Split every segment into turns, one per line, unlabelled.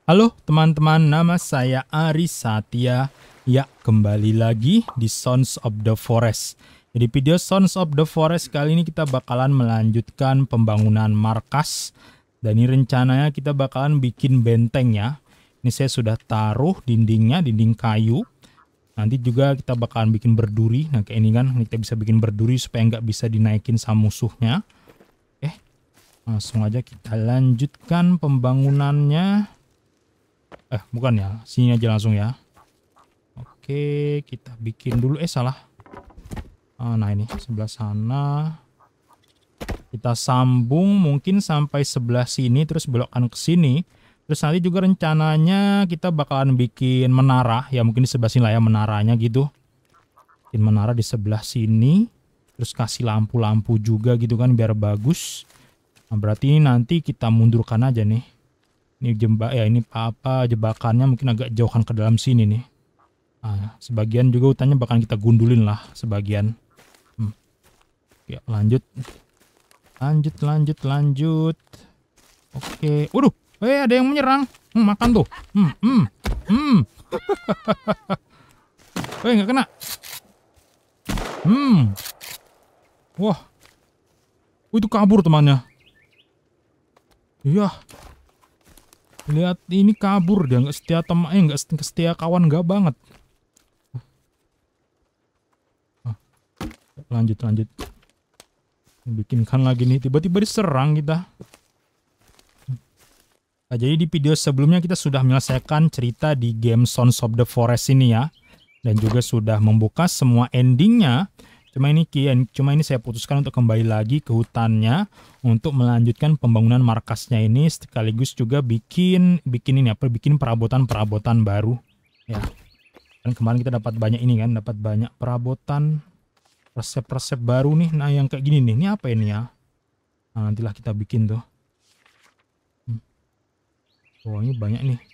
Halo teman-teman, nama saya Ari Satya. Ya, kembali lagi di Sons of the Forest. Jadi video Sons of the Forest kali ini kita bakalan melanjutkan pembangunan markas. Dan ini rencananya kita bakalan bikin benteng ya. Ini saya sudah taruh dindingnya, dinding kayu. Nanti juga kita bakalan bikin berduri. Nah kayak ini kan, ini kita bisa bikin berduri supaya nggak bisa dinaikin sama musuhnya. Langsung aja kita lanjutkan pembangunannya. Bukan ya, sini aja langsung ya. Oke, kita bikin dulu. Salah. Nah ini sebelah sana. Kita sambung mungkin sampai sebelah sini, terus belokkan ke sini. Terus nanti juga rencananya kita bakalan bikin menara. Ya mungkin di sebelah sini lah ya menaranya gitu. Bikin menara di sebelah sini. Terus kasih lampu-lampu juga gitu kan biar bagus. Nah berarti ini nanti kita mundurkan aja nih. Ini ini jebakannya mungkin agak jauhan ke dalam sini nih. Nah, sebagian juga hutannya bakal kita gundulin lah sebagian. Ya, lanjut. Oke. Waduh, ada yang menyerang. Makan tuh. Nggak kena. Wah. Itu kabur temannya. Iya. Lihat ini kabur dia, nggak setia temannya, nggak setia kawan, nggak banget. Lanjut. Bikinkan lagi nih, tiba-tiba diserang kita. Nah, jadi di video sebelumnya kita sudah menyelesaikan cerita di game Sons of the Forest ini ya. Dan juga sudah membuka semua endingnya. Cuma ini saya putuskan untuk kembali lagi ke hutannya untuk melanjutkan pembangunan markasnya ini sekaligus juga bikin perabotan baru ya. Dan kemarin kita dapat banyak ini kan, dapat banyak perabotan resep-resep baru nih. Nah, yang kayak gini nih, ini apa ini ya? Nah, nantilah kita bikin tuh. Oh, ini banyak nih.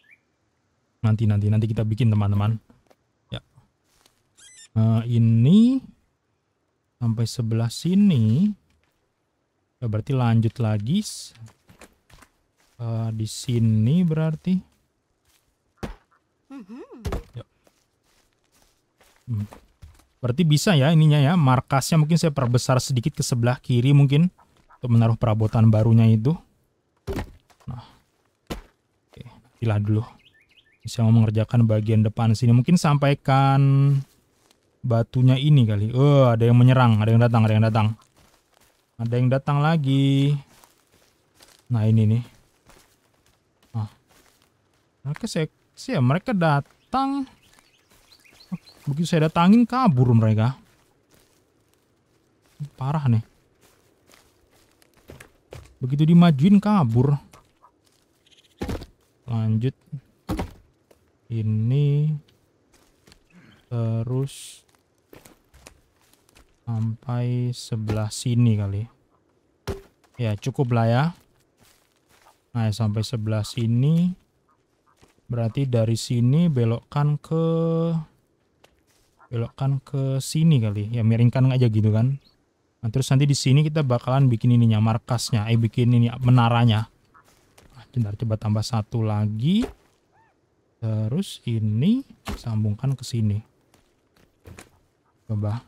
Nanti kita bikin teman-teman. Ya. Ini sampai sebelah sini. Ya, berarti lanjut lagi. Di sini berarti. Ya. Berarti bisa ya ininya ya. Markasnya mungkin saya perbesar sedikit ke sebelah kiri mungkin. Untuk menaruh perabotan barunya itu. Nah. Oke, nantilah dulu. Saya mau mengerjakan bagian depan sini. Mungkin sampaikan batunya ini kali. Ada yang menyerang, ada yang datang. Ada yang datang lagi. Nah, ini nih. Mereka datang. Begitu saya datangin kabur mereka. Parah nih. Begitu dimajuin kabur. Lanjut. Ini. Terus sampai sebelah sini kali. Ya cukup lah ya. Nah sampai sebelah sini. Berarti dari sini belokkan ke sini kali. Ya miringkan aja gitu kan. Nah, terus nanti di sini kita bakalan bikin ininya markasnya. Bikin ini menaranya. Bentar, coba tambah satu lagi. Terus ini sambungkan ke sini. Coba.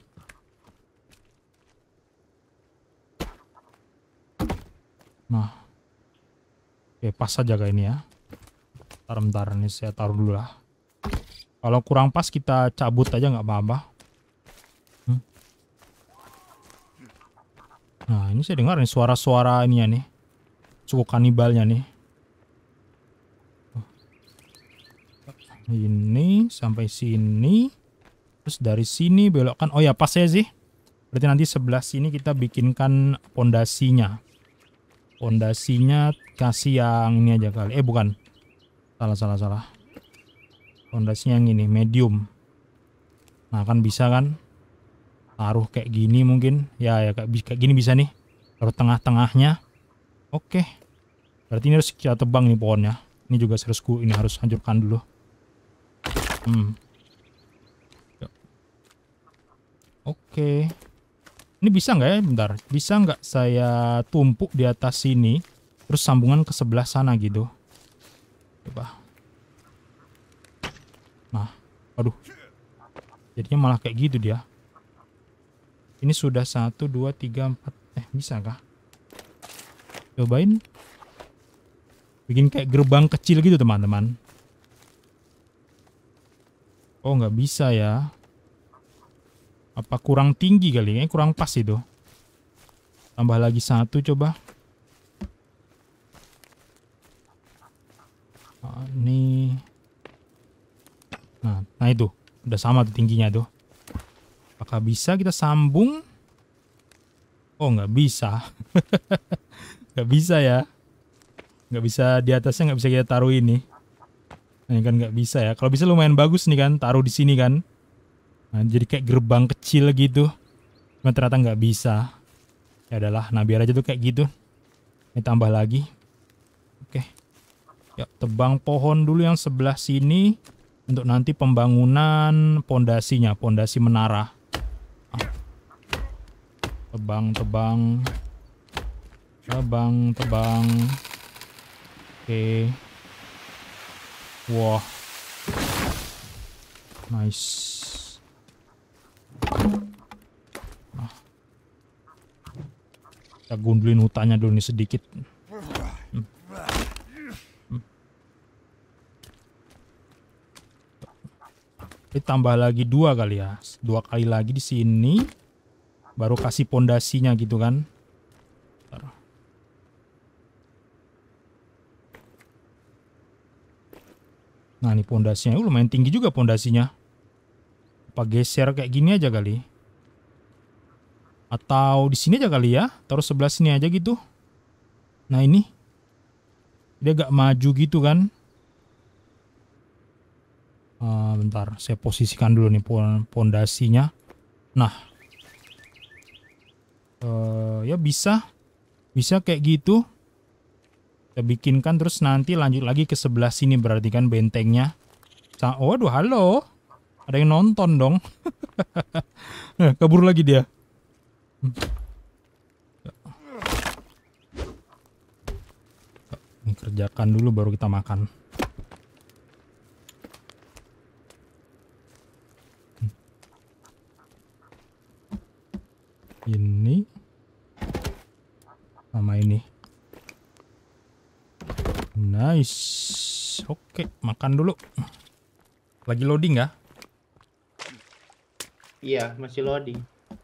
Nah, oke pas aja kayak ini ya. Bentar nih saya taruh dulu lah. Kalau kurang pas kita cabut aja nggak apa-apa. Nah ini saya dengar nih suara-suara ini ya nih. Suku kanibalnya nih. Ini sampai sini. Terus dari sini belokkan. Oh ya pas ya sih. Berarti nanti sebelah sini kita bikinkan pondasinya. Pondasinya kasih yang ini aja kali. Bukan. Salah. Pondasinya yang ini, medium. Nah, kan bisa kan? Taruh kayak gini mungkin. Ya kayak gini bisa nih. Taruh tengah-tengahnya. Oke. Berarti ini harus kita tebang nih pohonnya. Ini juga ini harus hancurkan dulu. Oke. Ini bisa nggak ya? Bentar. Bisa nggak saya tumpuk di atas sini, terus sambungan ke sebelah sana gitu? Coba. Nah, aduh. Jadinya malah kayak gitu dia. Ini sudah 1, 2, 3, 4. Bisa kah? Cobain. Bikin kayak gerbang kecil gitu teman-teman. Oh, nggak bisa ya. Apa kurang tinggi kali? Kayaknya kurang pas itu. Tambah lagi 1 coba. Nih. Nah itu. Udah sama tuh tingginya tuh. Apakah bisa kita sambung? Oh, nggak bisa. Nggak bisa ya. Nggak bisa di atasnya, nggak bisa kita taruh ini. Nah, ini kan nggak bisa ya. Kalau bisa lumayan bagus nih kan. Taruh di sini kan. Nah, jadi kayak gerbang kecil gitu. Cuma ternyata nggak bisa. Ya adalah. Nah, biar aja tuh kayak gitu. Ini tambah lagi. Oke. Ya, tebang pohon dulu yang sebelah sini. Untuk nanti pembangunan pondasinya. Pondasi menara. Tebang. Oke. Wah. Nice. Kita gundulin hutannya dulu nih sedikit. Tambah lagi 2 kali ya. 2 kali lagi di sini. Baru kasih pondasinya gitu kan. Bentar. Nah, ini pondasinya. Lumayan tinggi juga pondasinya. Apa geser kayak gini aja kali? Atau di sini aja kali ya? Taruh sebelah sini aja gitu. Nah, ini. Dia agak maju gitu kan. Bentar, saya posisikan dulu nih pondasinya. Nah, ya bisa kayak gitu. Kita bikinkan terus nanti lanjut lagi ke sebelah sini berarti kan bentengnya. Waduh, halo, ada yang nonton dong. Kabur lagi dia. Ini kerjakan dulu baru kita makan. Ini sama ini. Nice. Oke, makan dulu. Lagi loading ya?
Iya, masih loading.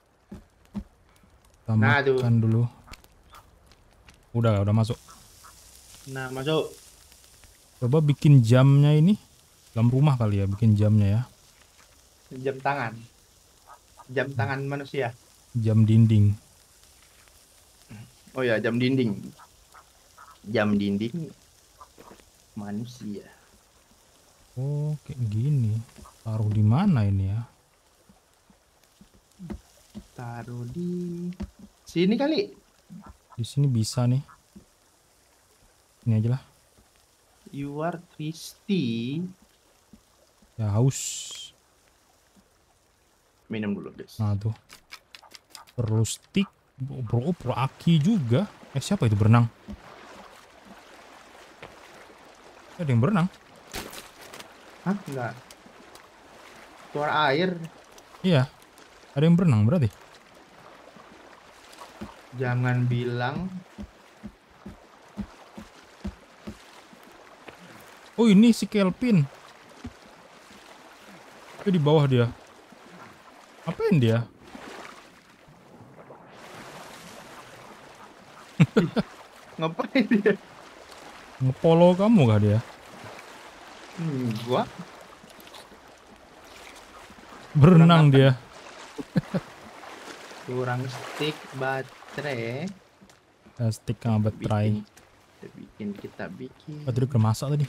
Kita makan dulu. Udah masuk.
Nah, masuk.
Coba bikin jamnya ini. Dalam rumah kali ya bikin jamnya ya.
Jam tangan. Jam tangan manusia.
Jam dinding.
Oh ya, jam dinding. Jam dinding manusia.
Oh, kayak gini. Taruh di mana ini ya?
Taruh di sini kali.
Di sini bisa nih. Ini aja lah.
You are thirsty.
Ya haus.
Minum dulu, guys.
Nah tuh. Terus stick. Bro, aki juga. Siapa itu berenang? Ada yang berenang?
Hah? Enggak. Keluar air.
Iya. Ada yang berenang berarti.
Jangan bilang.
Oh, ini si Kelvin. Itu di bawah dia. Apain dia?
Ngapain dia?
Ngepolo kamu kah dia?
Gua
Berenang dia.
kurang stick baterai.
Stick sama baterai.
Kita bikin.
Baterai udah masak tadi.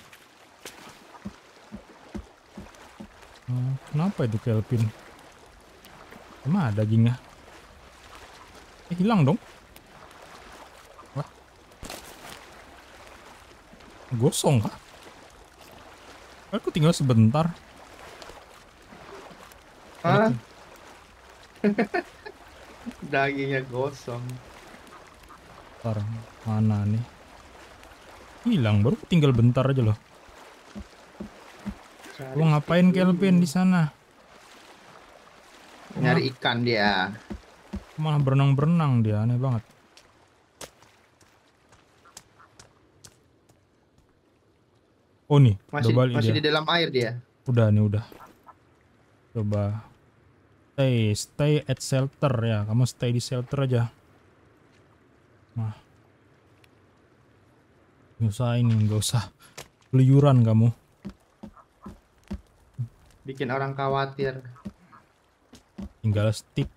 Kenapa itu Kelvin? Emang ada dagingnya? Hilang dong. Wah. Gosong kah? Aku tinggal sebentar.
Hah? Dagingnya gosong.
Bentar, mana nih? Hilang, baru tinggal bentar aja loh.
Cari
Lu ngapain
stick
Kelvin
dulu.
di sana?
Nyari ikan dia.
Malah berenang-berenang dia, aneh banget. Oh nih, udah
Masih
balik
masih
dia.
di dalam air dia.
Udah nih, udah. Coba stay at shelter ya. Kamu stay di shelter aja. Nah, nggak usah ini, nggak usah keluyuran kamu.
Bikin orang khawatir.
Tinggal stick.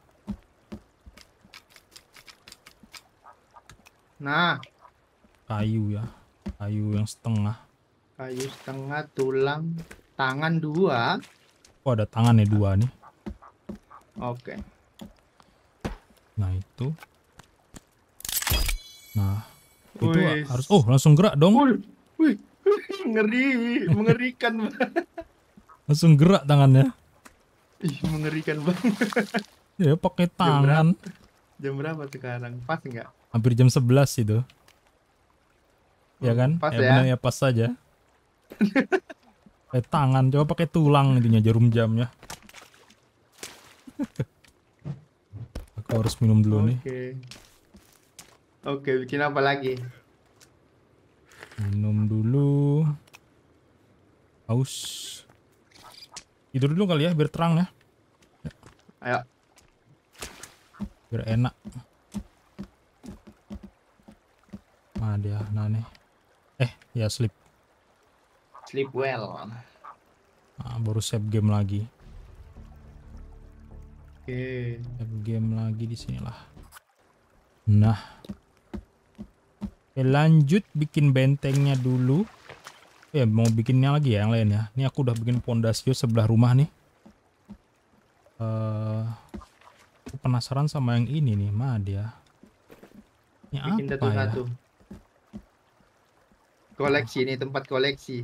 Nah,
Kayu ya. Kayu yang setengah.
kayu setengah, tulang, tangan 2.
Oh ada tangannya 2 nih.
Oke.
Nah itu. Nah itu
Wih.
harus. Oh langsung gerak dong.
Wih, wih, ngeri, mengerikan banget.
Langsung gerak tangannya.
Ih, mengerikan banget.
Ya pakai
Jam berapa?
tangan.
Jam berapa sekarang? Pas nggak?
Hampir jam 11 itu. Ya kan?
Pas
Ya
ya.
benar ya pas saja. Pakai tangan. Coba pakai tulang intinya jarum jamnya. Aku harus minum dulu nih.
Oke. Oke, bikin apa lagi?
Minum dulu. Haus. Tidur dulu kali ya biar terang ya.
Ayo,
Biar enak. Nah dia, nah nih. Ya sleep.
sleep well.
Nah, baru save game lagi.
Oke.
Save game lagi di sinilah. Nah. Oke, lanjut bikin bentengnya dulu. Ya mau bikinnya lagi ya yang lain ya. Ini aku udah bikin pondasio sebelah rumah nih. Aku penasaran sama yang ini nih, mah dia. Ini
Bikin
apa ya?
satu-satu. Koleksi ini tempat koleksi.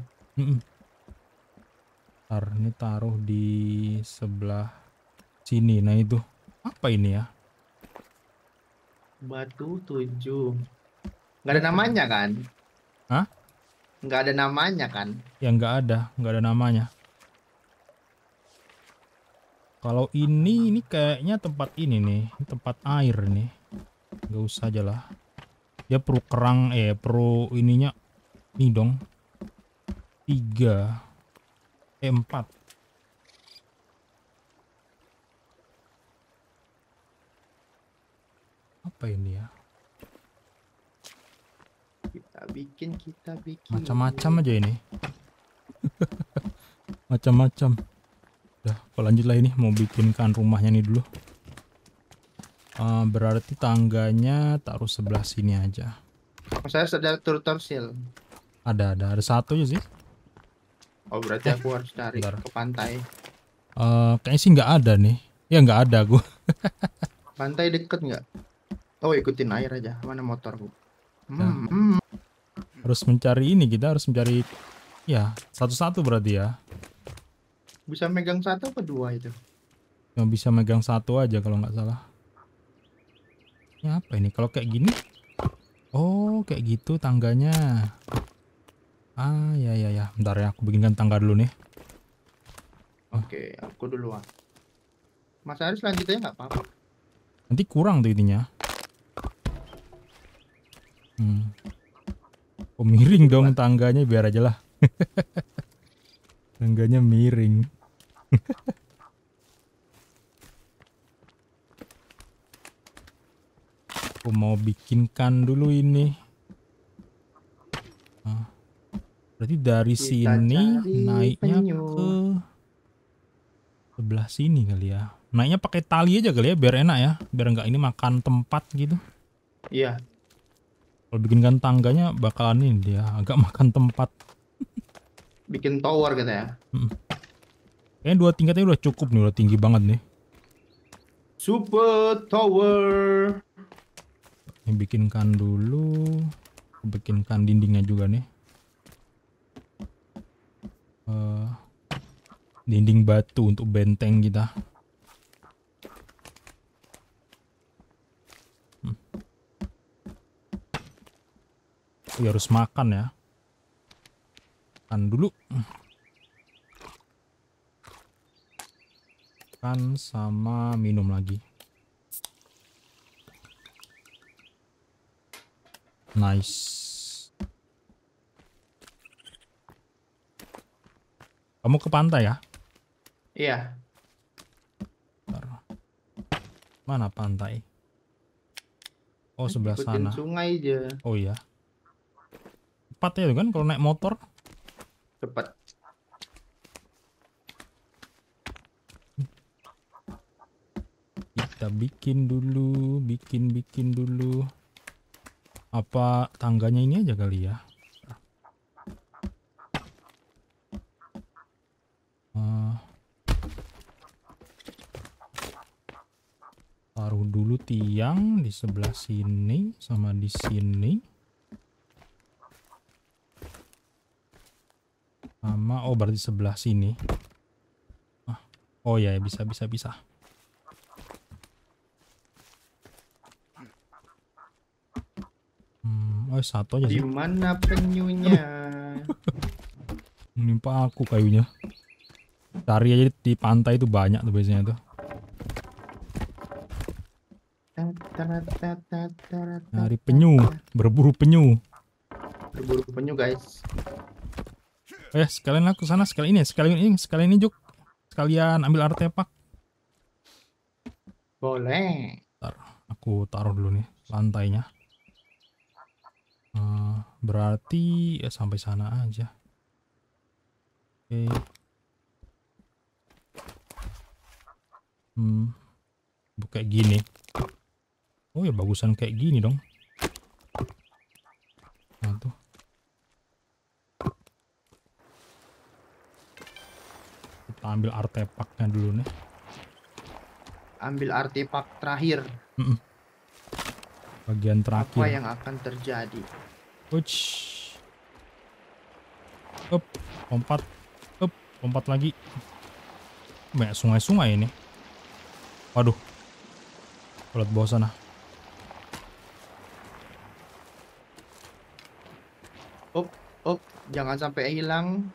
Ntar ini taruh di sebelah sini. Nah itu apa ini ya?
Batu 7. Nggak ada namanya kan?
Hah?
Nggak ada namanya kan?
Ya nggak ada namanya. Kalau ini kayaknya tempat ini nih, tempat air nih. Nggak usah aja lah. Dia perlu kerang, perlu ininya. Nih dong. 3. 4. Apa ini ya?
Kita bikin.
Macam-macam aja ini. Macam-macam. Udah, aku lanjut lah ini. Mau bikinkan rumahnya nih dulu. Berarti tangganya taruh sebelah sini aja.
Saya sudah turtle shell.
Ada satu aja sih.
Oh, berarti aku harus cari
Bentar.
ke pantai.
Kayaknya sih nggak ada nih. Ya nggak ada gue.
Pantai deket nggak? Oh, ikutin air aja. Mana motorku?
Harus mencari ini, kita harus mencari ya satu-satu berarti ya.
Bisa megang 1 apa 2 itu?
Yang bisa megang satu aja kalau nggak salah. Ini apa ini? Kalau kayak gini? Oh, kayak gitu tangganya. Ya. Bentar ya, aku bikinkan tangga dulu nih.
Oke, aku duluan. Mas Aris lanjut aja nggak apa-apa.
Nanti kurang tuh ininya. Oh, miring dong tangganya, biar aja lah. Tangganya miring. Aku mau bikinkan dulu ini. Berarti dari
Kita
sini
cari
naiknya
penyu.
ke sebelah sini kali ya. Naiknya pakai tali aja kali ya, biar enak ya. Biar nggak ini makan tempat gitu.
Iya,
Kalau bikinkan tangganya bakalan ini dia agak makan tempat.
bikin tower gitu ya.
Kayaknya 2 tingkatnya udah cukup nih, udah tinggi banget nih.
Super tower.
Ini bikinkan dulu. Bikinkan dindingnya juga nih. Dinding batu untuk benteng kita. Harus makan ya. Makan dulu. Makan sama minum lagi. Nice. Kamu ke pantai ya?
Iya.
Bentar. Mana pantai? Oh, sebelah
Ikutin
sana.
sungai aja.
Oh iya. Cepat ya kan kalau naik motor.
Cepat.
Kita bikin dulu. Bikin dulu. Apa tangganya ini aja kali ya? Taruh dulu tiang di sebelah sini sama di sini. Sama oh berarti sebelah sini. Oh ya bisa. Oh satu aja
Di
sih.
mana penyunya?
Menimpa aku kayunya. Cari aja di pantai itu banyak tuh biasanya tuh. Cari penyu, berburu penyu.
Berburu penyu guys.
Sekalian aku sana, sekalian ini Juk. Sekalian ambil artefak.
Boleh.
Ntar, aku taruh dulu nih lantainya. Berarti ya sampai sana aja. Oke. Kayak gini. Oh ya bagusan kayak gini dong. Nah tuh. Kita ambil artefaknya dulu nih.
Ambil artefak terakhir.
Bagian terakhir.
Apa yang akan terjadi?
Uch. Up, lompat. Up, lompat lagi. Banyak sungai-sungai ini. Waduh. Lihat bawah sana.
Up, jangan sampai hilang.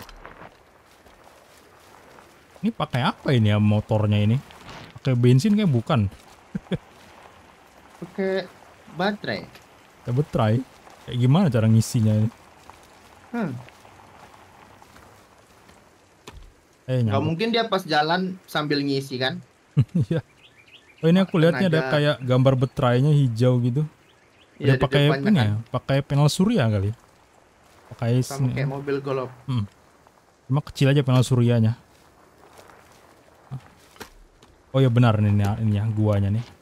Ini pakai apa ini ya motornya ini? Pakai bensin kayak bukan?
Pakai baterai.
Kayak baterai. Kayak gimana cara ngisinya ini?
Gak mungkin dia pas jalan sambil ngisi kan?
Iya. Oh ini aku lihatnya ada kayak gambar baterainya hijau gitu.
Iya,
pakai
kan?
ya? Pakai panel surya kali. Pakai
sama kayak mobil golf.
Cuma kecil aja panel suryanya. Oh ya benar ini ya guanya nih.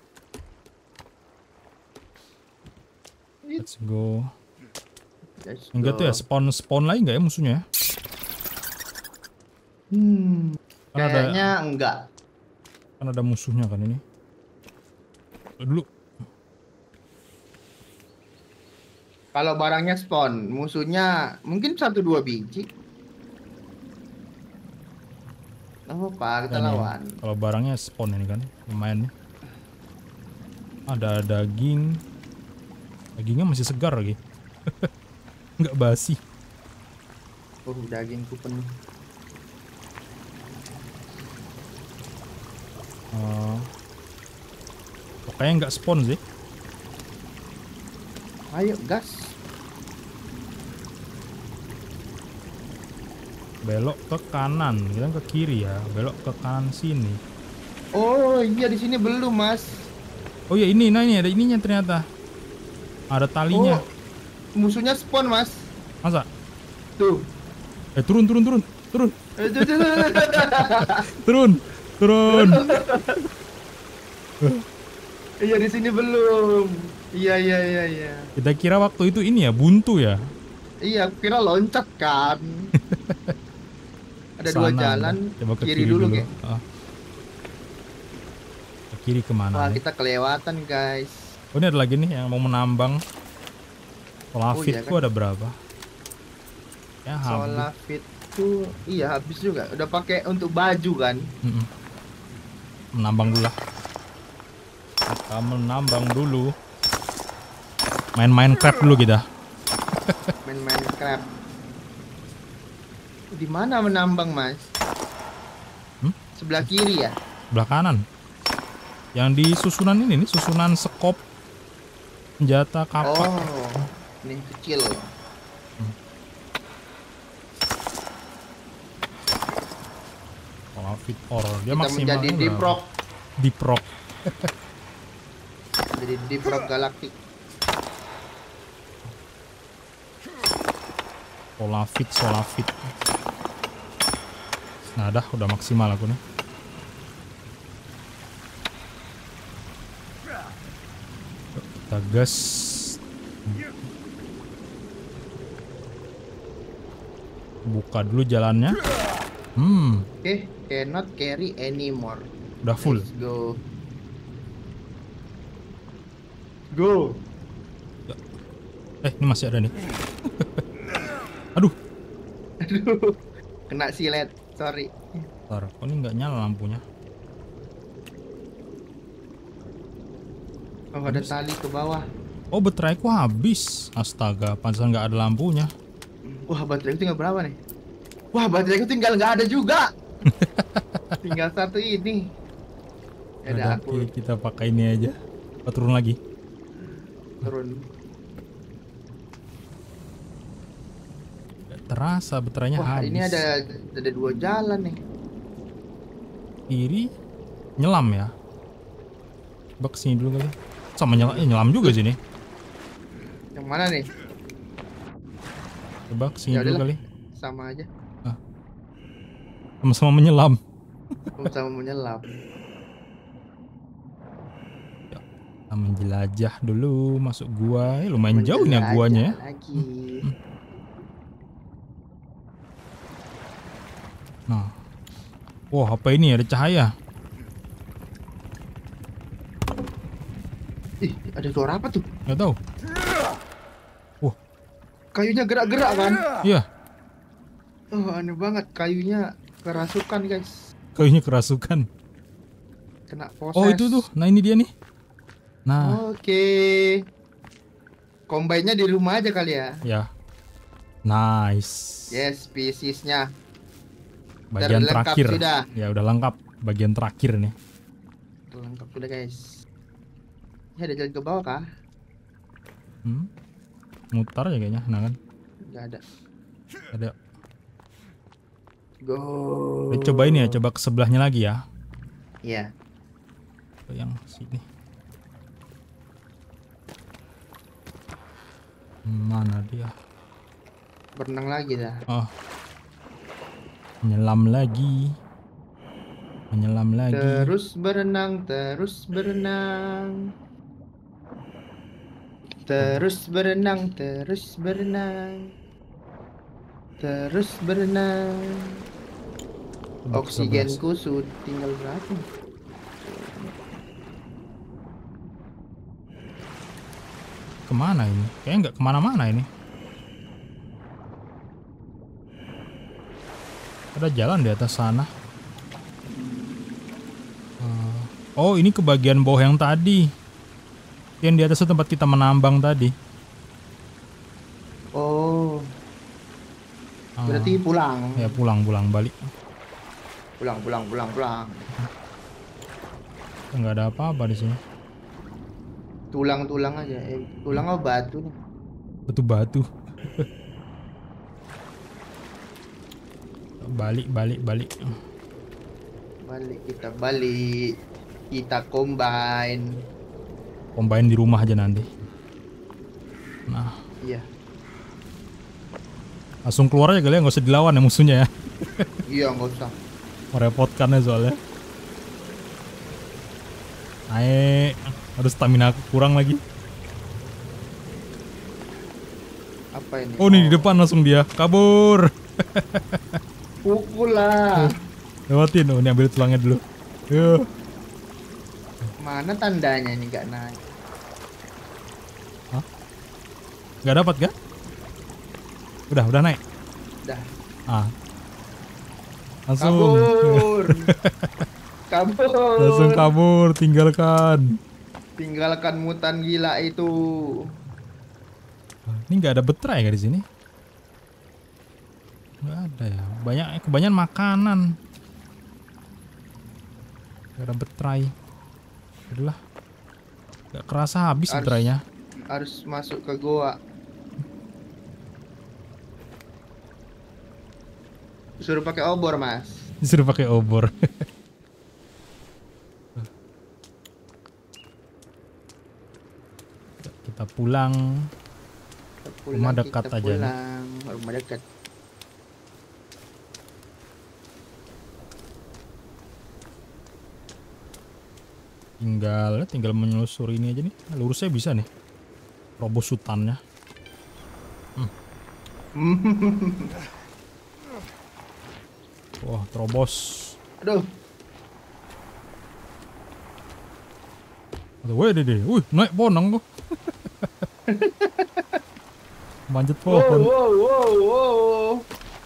Let's go. Enggak tuh ya spawn lagi nggak ya musuhnya ya?
Kayaknya enggak.
Kan ada musuhnya kan ini. Dulu.
Kalau barangnya spawn, musuhnya mungkin 1-2 biji. Oh apa kita lawan.
Kalau barangnya spawn ini kan lumayan nih. Ada daging. Dagingnya masih segar lagi. Nggak basi.
Oh dagingku penuh.
Kayaknya nggak spawn sih.
Ayo gas.
Belok ke kanan, kita ke kiri ya. Belok ke kanan sini.
Oh iya di sini belum mas.
Oh iya ini, nah ini ada ininya ternyata. Ada talinya.
Oh, musuhnya spawn mas.
Masa?
Tuh.
Turun. Turun.
Iya di sini belum. Iya.
Kita kira waktu itu ini ya buntu ya.
Iya, aku kira loncat kan. Ada dua jalan.
Coba ke
kiri dulu kayak.
Ke kiri kemana?
Wah
nih?
kita kelewatan guys.
Oh ini ada lagi nih yang mau menambang. Solafitku
kan?
ada berapa? Ya habis.
Solafitku iya habis juga. Udah pakai untuk baju kan.
Menambang dulu lah. Kita menambang dulu. Main Minecraft dulu kita.
Main Minecraft. Di mana menambang mas? Sebelah kiri ya?
Sebelah kanan. Yang di susunan ini nih, susunan sekop senjata kapak.
Oh, ini kecil.
Oh, fit or dia
Kita
maksimal
menjadi Diprok.
Diprok.
Jadi Diprok Galaktik.
Solafit. Nah dah udah maksimal aku nih. Kita gas. Buka dulu jalannya.
Oke, cannot carry anymore.
Udah full.
Let's go. Go.
Ini masih ada nih. Aduh.
Aduh, kena silet. Sorry.
Bentar, kok ini nggak nyala lampunya?
Oh, ada tali ke bawah.
Oh, bateraiku habis. Astaga, pantesan nggak ada lampunya.
Wah, bateraiku tinggal berapa nih? Wah, bateraiku tinggal nggak ada juga. Tinggal satu ini. Ya udah, aku
Kita pakai ini aja. Apa turun lagi?
turun.
Gak terasa baterainya
Wah,
habis.
ini ada 2 jalan nih.
Kiri nyelam ya. Coba kesini dulu kali. Sama nyelam juga sini.
Yang mana nih?
Coba kesini
Ya
dulu
udahlah.
kali.
Sama aja.
Sama-sama menyelam.
Sama menyelam.
Kita menjelajah dulu masuk gua. Lumayan jauh nih ya guanya ya.
Lagi.
Nah. Wah, apa ini? Ada cahaya.
Ih, ada suara apa tuh?
Gak tahu. Wah,
Kayunya gerak-gerak kan?
iya.
Oh, aneh banget. Kayunya kerasukan, guys.
Kayunya kerasukan.
Kena poses.
Oh, itu tuh. Nah, ini dia nih. Nah,
Oke. Combine-nya di rumah aja kali ya.
ya. Nice.
Yes, piecesnya
Bagian
terlengkap
terakhir.
sudah.
Ya, udah lengkap. Bagian terakhir nih.
Lengkap sudah, guys. Ini ada jalan ke bawah kah?
Mutar ya kayaknya. Nah kan.
Nggak ada.
Ada.
Go.
Coba ini ya. Coba ke sebelahnya lagi ya.
Iya.
Ke yang sini. Mana dia?
Berenang lagi dah.
Oh. Menyelam lagi. Menyelam lagi.
Terus berenang, terus berenang. Terus berenang, terus berenang. Terus berenang. Oksigenku sudah tinggal berapa?
Kemana ini? Kayaknya nggak kemana-mana ini. Ada jalan di atas sana. Oh, ini ke bagian bawah yang tadi. Yang di atas itu tempat kita menambang tadi.
Oh, berarti pulang.
Ya pulang balik.
Pulang.
Nggak ada apa-apa di sini.
Tulang aja. Tulang apa batu nih?
Batu-batu. Balik.
Balik, kita combine.
Combine di rumah aja nanti. Nah,
Iya.
langsung keluar aja kali ya, nggak usah dilawan ya musuhnya ya.
Iya, nggak usah.
Merepotkan ya soalnya. Naik, harus stamina aku kurang lagi.
Apa ini?
Oh, nih di depan langsung dia kabur.
Pukul lah.
Lewatin, oh ini ambil tulangnya dulu. Yuk.
Mana tandanya nih nggak naik?
Nggak dapat kan? Udah naik.
Dah.
Langsung.
Kabur. Kabur.
Langsung kabur, tinggalkan.
Tinggalkan mutan gila itu.
Ini nggak ada baterai nggak di sini? Nggak ada ya. Kebanyakan makanan. Gak dapet try. Adalah. Gak kerasa habis try-nya.
Harus masuk ke goa. Disuruh pakai obor, Mas.
Disuruh pakai obor. Kita pulang. Rumah dekat
kita
aja nih.
pulang. Rumah dekat.
Tinggal menelusuri ini aja nih. Lurusnya bisa nih. Robos hutannya. Wah, terobos.
Aduh.
Wih, wih, naik bonang kok. Manjat pohon.
Wow.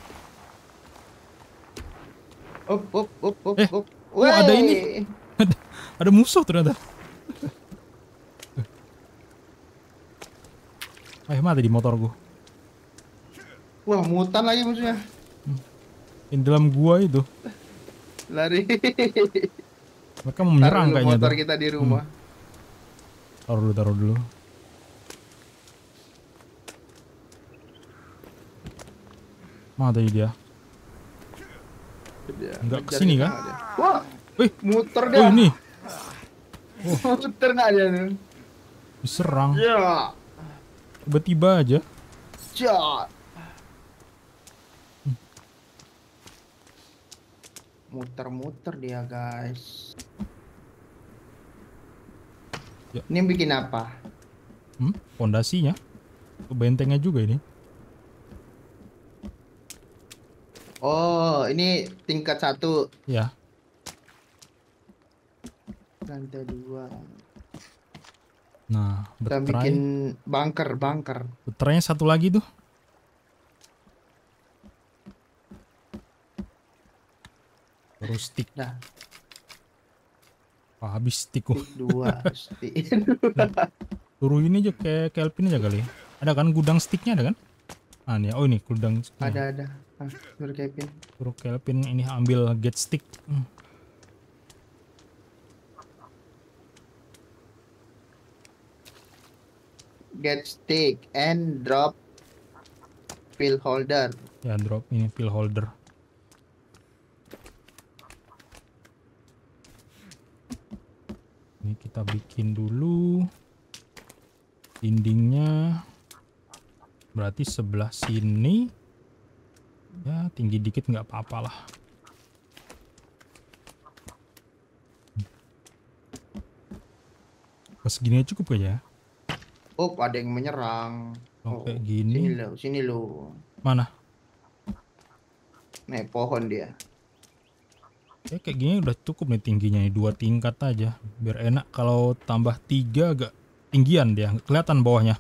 Op.
Oh, ada ini. Ada musuh ternyata. Mati di motorku.
Wah, mutan lagi musuhnya.
Di dalam gua itu.
Lari.
Mereka mau menyerang kayaknya
motor
tuh.
kita di rumah.
Taruh dulu. Mana tadi dia? Enggak kesini kan?
Wah, muter dia.
Oh ini.
Muter nggak dia nih?
Diserang.
Ya.
Tiba-tiba aja.
Ya. Muter-muter dia, guys.
Ya.
Ini bikin apa?
Pondasinya. Bentengnya juga ini.
Oh, ini tingkat 1.
Ya.
Lantai 2.
Nah,
Kita bikin bunker.
betraynya satu lagi tuh. Terus stick.
Nah,
Wah, habis stickku.
stick 2. Stick.
Suruh ini aja kayak Kelvin aja kali. Ada kan gudang sticknya ada kan? Ah nih, oh ini gudang sticknya.
Ada. Suruh Kevin.
Suruh Kelvin ini ambil get stick.
Get stick and drop pill holder.
Ya, drop ini pill holder. Ini kita bikin dulu dindingnya. Berarti sebelah sini ya tinggi dikit nggak apa-apa lah. Pas gini cukup aja.
Oh, ada yang menyerang.
Oh, kayak gini.
Sini lo.
Mana?
Naik pohon dia.
Ya kayak gini udah cukup nih tingginya nih, 2 tingkat aja. Biar enak, kalau tambah 3 agak tinggian dia, kelihatan bawahnya.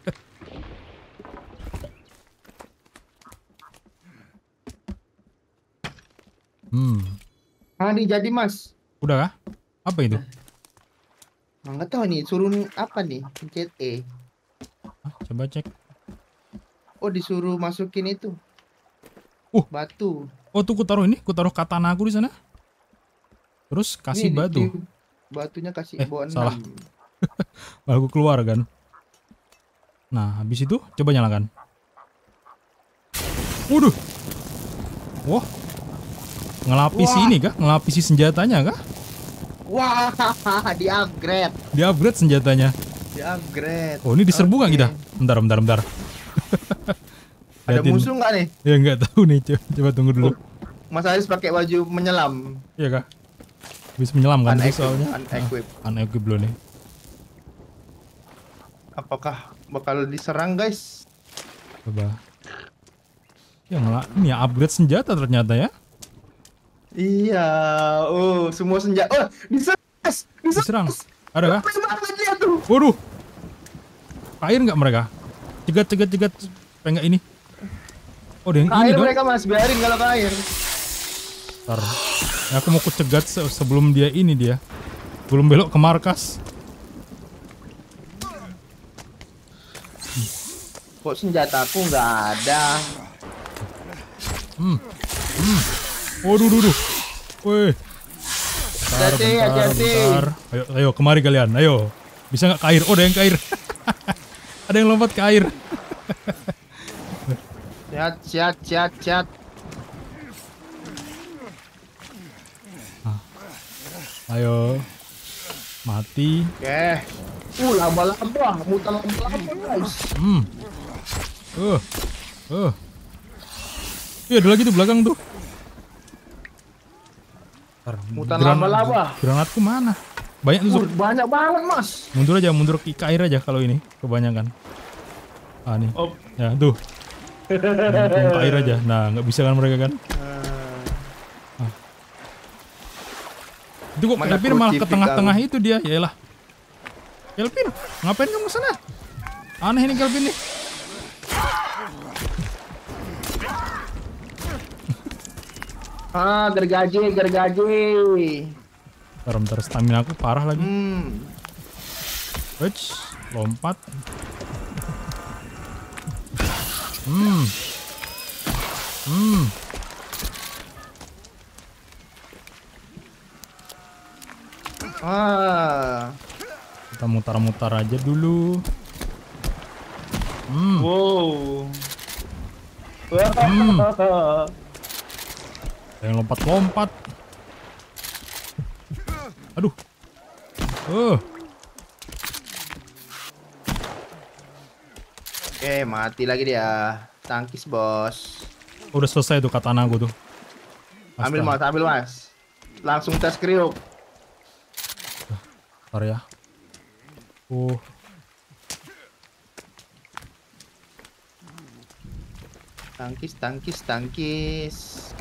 Ini jadi, Mas.
Udah kah? Apa itu?
Nggak tahu nih, suruh apa nih? Pencet E.
Coba cek.
Oh, disuruh masukin itu. Batu.
Oh, tuh ku taruh katana aku di sana. Terus kasih batu.
Batunya kasih bawa 6.
Salah. Baru aku keluar kan. Nah, habis itu coba nyalakan. Waduh. Wah. Ngelapisi ini kah? Ngelapisi senjatanya kah?
Wah, di-upgrade.
Di-upgrade senjatanya.
Di-upgrade.
Oh, ini diserbu nggak kita? Bentar.
Ada musuh nggak nih?
Ya nggak tahu nih. Coba tunggu dulu.
Mas Aris pakai baju menyelam.
Iya kah? Bisa menyelam kan soalnya.
Unequip
belum nih.
Apakah bakal diserang, guys?
Coba. Ya ini ya upgrade senjata ternyata ya.
Iya. Oh, semua senjata. Oh, diserang.
Ada kah? Waduh. Air nggak mereka? Cegat. Pengen ini. Oh, yang ini dong.
Mereka Mas, biarin kalau ke air.
Ntar. Ya, aku mau kucegat sebelum dia ini dia. Belum belok ke markas.
Kok senjataku nggak ada?
Waduh. Wih. bentar. Ayo kemari kalian, ayo. Bisa nggak ke air? Oh, ada yang ke air. Ada yang lompat ke air.
Siat.
Ayo. Mati.
Oke. Lama-lama, muter lama-lama, guys.
Iya, ada lagi tuh belakang tuh.
Muter lama-lama.
Granatku mana? Banyak tuh.
Banyak banget, Mas.
Mundur ke air aja kalau ini kebanyakan. Nih. Ya, tuh. Ke air aja. Nah, nggak bisa kan mereka kan? Itu kok Kelvin malah ke tengah-tengah itu dia. Yaelah. Kelvin, ngapain kamu sana? Aneh ini Kelvin nih.
Gergaji.
Bentar, stamina aku parah lagi. Lompat. Kita mutar-mutar aja dulu.
Wow.
Yang lompat. Aduh.
Oke, mati lagi dia. Tangkis, bos.
Udah selesai tuh katana gue tuh.
Ambil mas. Langsung tes kriuk.
Bentar ya.
Tangkis.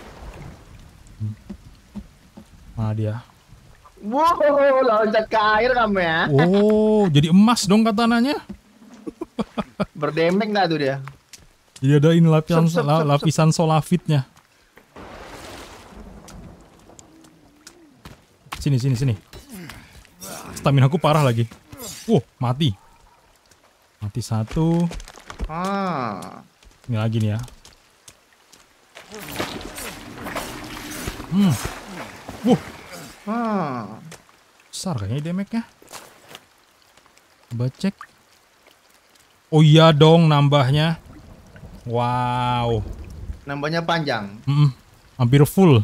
Mana dia?
Wow, loncat ke air kamu ya.
Oh, jadi emas dong katananya.
Berdemek nggak tuh dia?
Jadi ada ini lapisan solafitnya. Sini. Stamina aku parah lagi. Mati. Mati satu. Ini lagi nih ya. Besar kayaknya damage-nya. Coba cek. Oh iya dong nambahnya. Wow.
Nambahnya panjang.
Hampir full.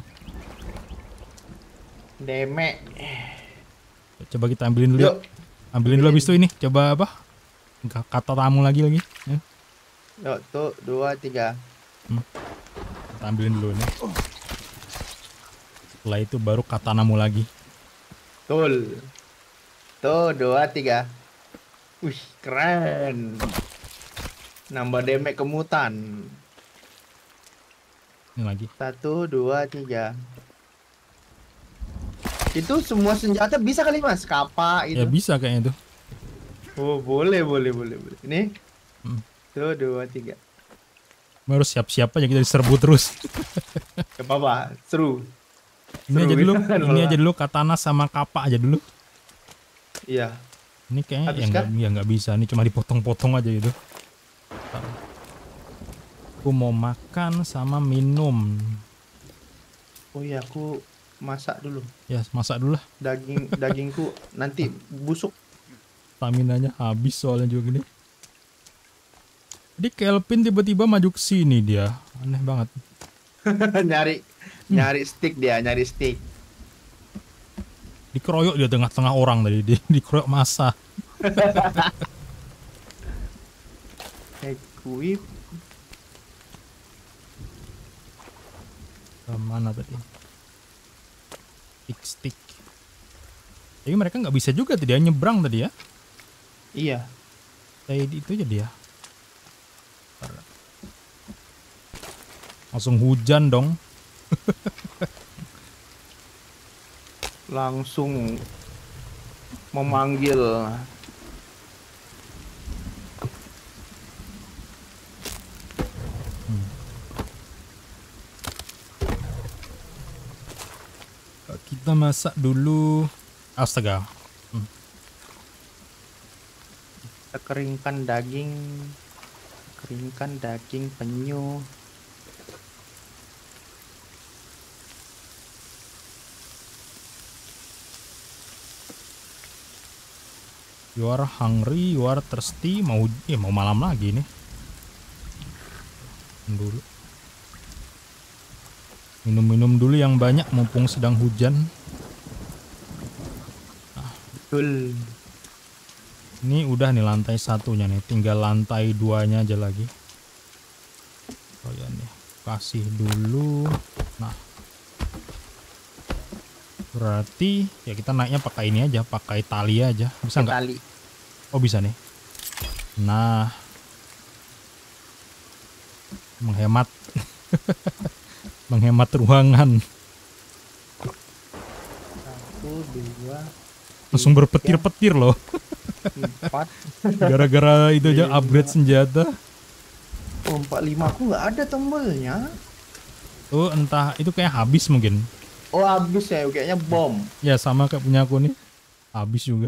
Damage.
Coba kita ambilin dulu. Ambilin dulu habis itu ini. Coba apa? Kata tamu lagi. Ya.
Yuk, tuh 2, 3.
Kita ambilin dulu nih. Setelah itu baru katanamu lagi.
Tuh 2, 3. Wih, keren. Nambah damage kemutan.
Ini lagi.
1, 2, 3. Itu semua senjata bisa kali mas? Kapak itu?
Ya bisa kayaknya tuh.
Oh boleh. Ini? Tuh 2, 3.
Harus siap-siap aja kita diserbu terus.
Gak apa-apa, seru.
Ini aja dulu katana sama kapak aja dulu.
Iya.
Ini kayaknya nggak bisa. Ini cuma dipotong-potong aja gitu. Aku mau makan sama minum.
Oh iya, aku masak dulu.
Ya masak dulu lah.
Dagingku nanti busuk.
Staminanya habis soalnya juga gini. Jadi Kelvin tiba-tiba maju ke sini dia. Aneh banget.
nyari stick dia, nyari stick.
Dikeroyok dia tengah-tengah orang tadi. Dikeroyok masa.
Equip.
Mana tadi? Stick. Tapi mereka nggak bisa juga tadi, dia nyebrang tadi ya?
Iya.
Kayak itu aja dia. Langsung hujan dong.
Langsung memanggil.
Kita masak dulu. Astaga.
Kita keringkan daging penyu.
You are hungry, you are thirsty. Mau malam lagi nih. Dulu. Minum-minum dulu yang banyak mumpung sedang hujan.
Betul.
Ini udah nih lantai satunya nih, tinggal lantai 2-nya aja lagi. Oh ya nih, kasih dulu. Nah, berarti ya kita naiknya pakai ini aja, pakai tali aja. Bisa nggak?
Tali.
Oh bisa nih. Nah, menghemat, menghemat ruangan.
1, 2,
Langsung berpetir-petir loh.
4.
Gara-gara itu aja upgrade senjata.
Oh, 45 aku nggak ada tombolnya.
Oh entah itu kayak habis mungkin.
Oh habis ya, kayaknya bom.
Ya sama kayak punya aku nih. Habis juga.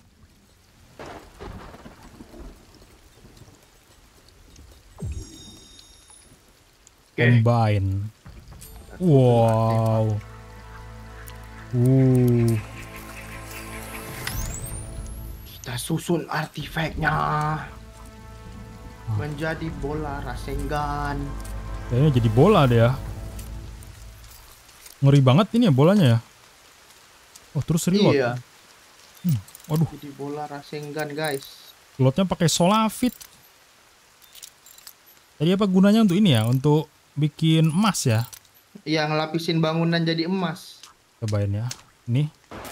Combine. Wow.
Kita susun artifaknya menjadi bola Rasengan.
Kayaknya jadi bola deh ya. Ngeri banget ini ya bolanya ya. Oh terus reload.
Iya.
Waduh.
Jadi bola Rasengan guys.
Reloadnya pakai Solafit. Tadi apa gunanya untuk ini ya? Untuk bikin emas ya?
Iya, ngelapisin bangunan jadi emas.
Cobain ya. Nih.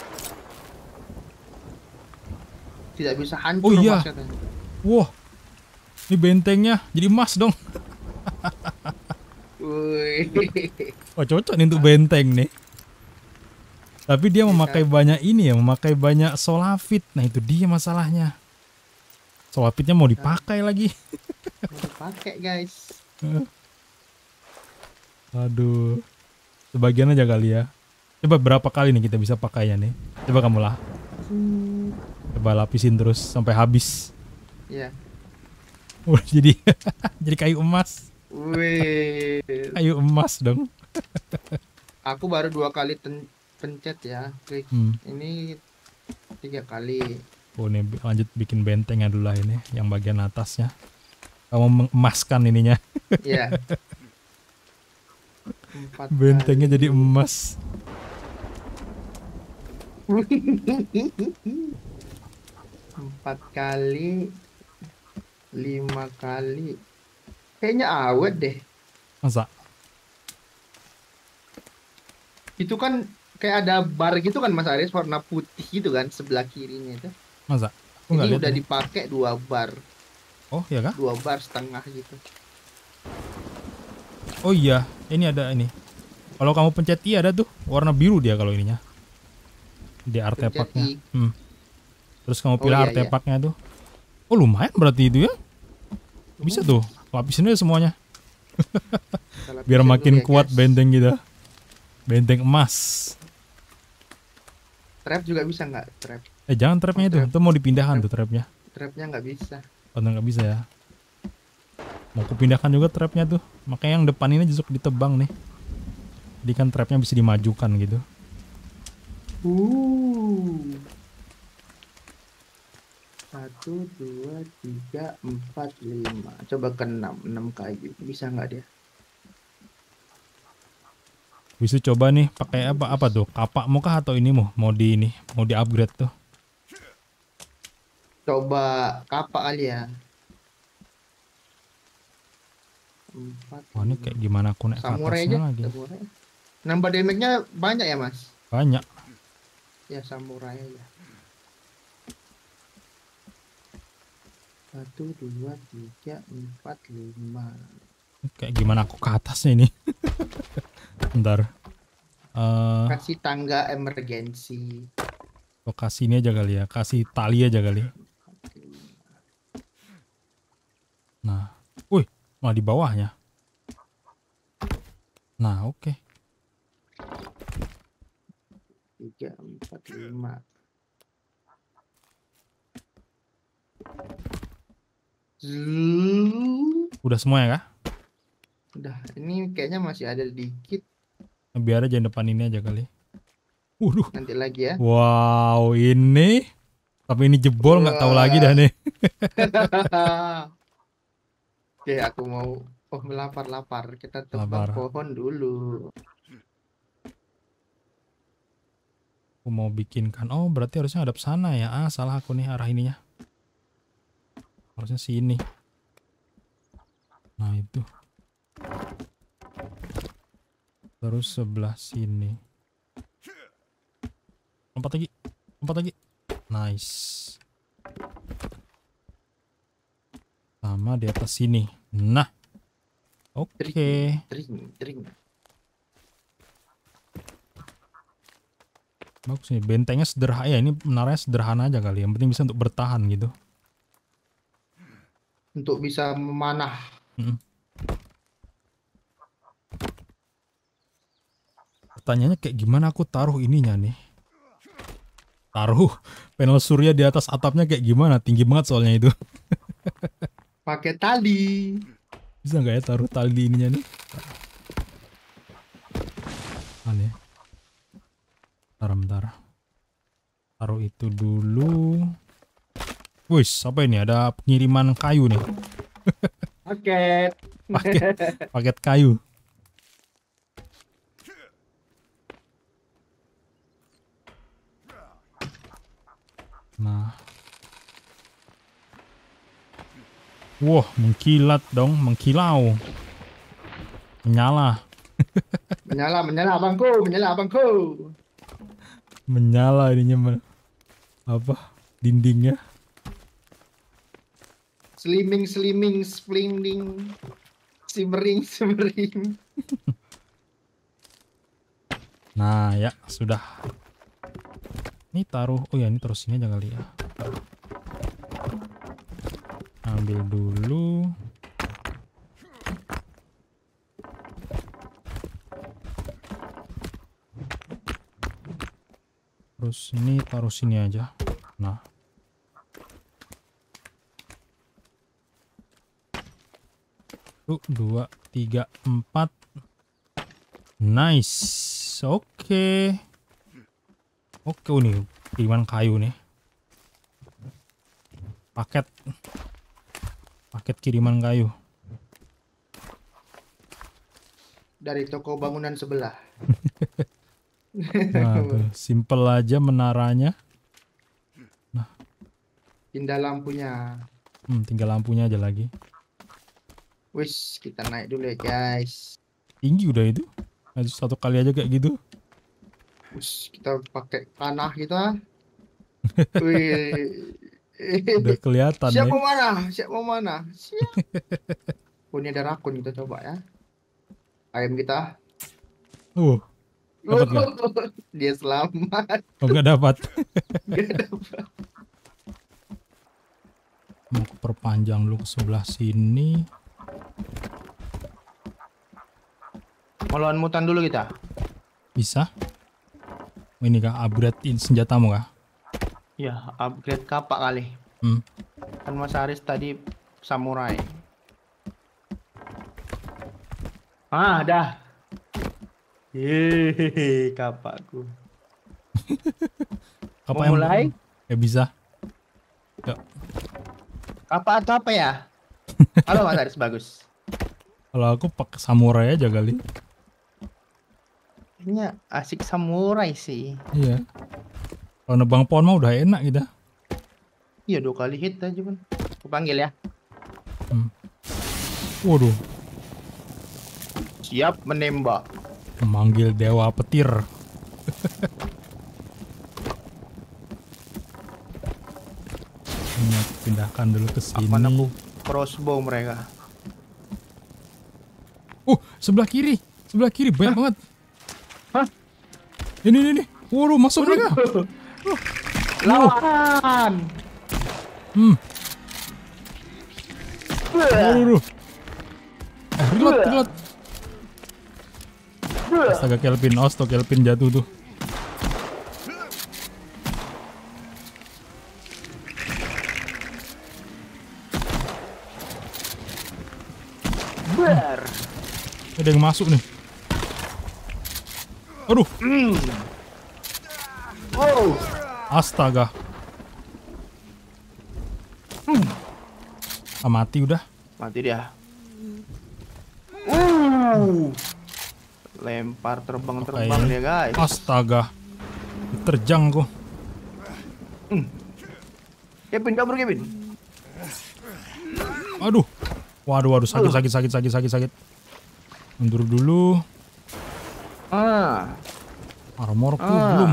Tidak bisa hancur.
Oh iya.
Emas katanya.
Wah. Ini bentengnya jadi emas dong.
Wih.
Oh cocok nih untuk benteng nih. Tapi dia memakai banyak ini ya, memakai banyak Solafit. Nah itu dia masalahnya. Solafitnya mau dipakai lagi.
Mau dipakai guys.
Aduh. Sebagian aja kali ya. Coba berapa kali nih kita bisa pakainya nih. Coba kamu lah. Coba lapisin terus sampai habis.
Iya.
Wah, jadi jadi kayu emas.
Wih.
Kayu emas dong.
Aku baru 2 kali pencet ya. Klik. Ini 3 kali.
Oh nih lanjut bikin bentengnya dulu lah ini. Yang bagian atasnya. Kamu mengemaskan ininya.
Iya. 4
Bentengnya
kali.
jadi emas.
4 kali. 5 kali. Kayaknya awet deh.
Masa?
Itu kan kayak ada bar gitu kan Mas Aris, warna putih gitu kan sebelah kirinya itu.
Masa? Aku nggak
Ini
lihat
udah
ini.
dipakai 2 bar.
Oh ya kah?
2 bar setengah gitu.
Oh iya, ini ada ini. Kalau kamu pencet I ada tuh warna biru dia kalau ininya. Di artefaknya.
I.
Terus kamu pilih
iya,
artefaknya tuh. Oh lumayan berarti itu ya. Bisa tuh, lapisin aja semuanya. Biar
Lapisin
makin
dulu ya,
kuat
guys.
benteng kita. Benteng emas.
Trap juga bisa nggak? Trap.
Jangan trapnya itu. Itu mau dipindahkan tuh trapnya.
Trapnya nggak bisa.
Oh nggak bisa ya. Mau kupindahkan juga trapnya tuh. Makanya yang depan ini justru ditebang nih. Jadi kan trapnya bisa dimajukan gitu.
1, 2, 3, 4, 5. Coba ke 6 kayu. Bisa nggak dia?
Bisa coba nih pakai apa tuh? Kapak mau kah atau ini mau di upgrade tuh?
Coba kapak kali ya. 4.
Wah ini kayak gimana aku naik ke
Samurai
atasnya
aja.
lagi?
Samurai. Nambah damage-nya banyak ya Mas?
Banyak.
Ya samurai aja. 1, 2, 3, 4, 5.
Kayak gimana aku ke atasnya ini? Bentar.
Kasih tangga emergency.
Lokasi ini aja kali ya. Kasih tali aja kali. Nah. Wih, malah di bawahnya. Nah, oke.
3, 4, 5.
Udah semua ya kah?
Udah, ini kayaknya masih ada dikit.
Biar aja yang depan ini aja kali. Waduh.
Nanti lagi ya.
Wow, ini Tapi ini jebol nggak tahu lagi dah nih.
Oke, aku mau. Oh, lapar. Kita tebang
Lapar.
pohon dulu.
Aku mau bikinkan. Oh, berarti harusnya hadap sana ya. Ah, salah aku nih arah ininya. Harusnya sini. Nah, itu. Terus sebelah sini. Lompat lagi. Nice. Sama di atas sini. Nah. Oke.
Tring.
Bagus nih. Bentengnya sederhana. Ya, ini menaranya sederhana aja kali. Yang penting bisa untuk bertahan gitu.
Untuk bisa memanah.
Pertanyaannya kayak gimana aku taruh ininya nih. Taruh panel surya di atas atapnya kayak gimana? Tinggi banget soalnya itu.
Pakai tali.
Bisa nggak ya taruh tali di ininya nih? Aneh. Bentar. Taruh itu dulu. Wih, apa ini? Ada pengiriman kayu nih.
Paket.
Paket kayu. Nah. Wah, mengkilat dong, mengkilau. Menyala.
Menyala abangku.
Menyala ininya apa? Dindingnya.
Slimming, splinding. Simmering.
Nah, ya, sudah. Ini taruh, oh ya ini taruh sini aja kali ya. Ambil dulu. Terus ini taruh sini aja. Nah. 1, 2, 3, 4. Nice. Oke. Oke nih, kiriman kayu nih. Paket kiriman kayu.
Dari toko bangunan sebelah.
Nah, tuh, simple aja menaranya. Nah,
Pindah lampunya.
tinggal lampunya aja lagi.
Wis, kita naik dulu ya guys.
Tinggi udah itu. Nah, satu kali aja kayak gitu.
Wis, kita pakai panah kita. Wih.
Udah kelihatan
Siap
ya.
mau mana? Siap. Oh, ini ada rakun, kita coba ya. Ayam kita.
Dapat nggak?
Dia selamat.
Oh, nggak dapat.
Nggak dapat.
Mau perpanjang dulu ke sebelah sini.
Mau lawan mutan dulu kita.
Bisa. Ini kah upgrade senjatamu kah?
Ya, upgrade kapak kali. Kan Mas Aris tadi samurai. Ah, dah. Hehehe, kapakku.
Kapak
Mau mulai?
Bisa. Yuk.
Kapak atau apa ya? Halo Mas Aris, bagus.
Kalau aku pakai samurai aja kali.
Kayaknya asik samurai sih.
Iya. Kalau nebang pohon mah udah enak kita.
Iya, 2 kali hit aja pun. Aku panggil ya.
Waduh.
Siap menembak.
Memanggil dewa petir. Ini aku pindahkan dulu ke sini.
Apaan aku crossbow mereka.
Sebelah kiri banyak banget.
Hah?
Ini. Waduh, masuk mereka.
Lawan.
Waduh. Reload. Astaga, Kelvin jatuh tuh. Ada yang masuk nih. Aduh.
Oh.
Astaga. Ah, mati udah.
Mati dia. Lempar terbang-terbang
Oke.
dia guys.
Astaga. Terjang gua.
Kevin, kabur Kevin.
Aduh. Waduh, sakit. Mundur dulu. Armorku belum.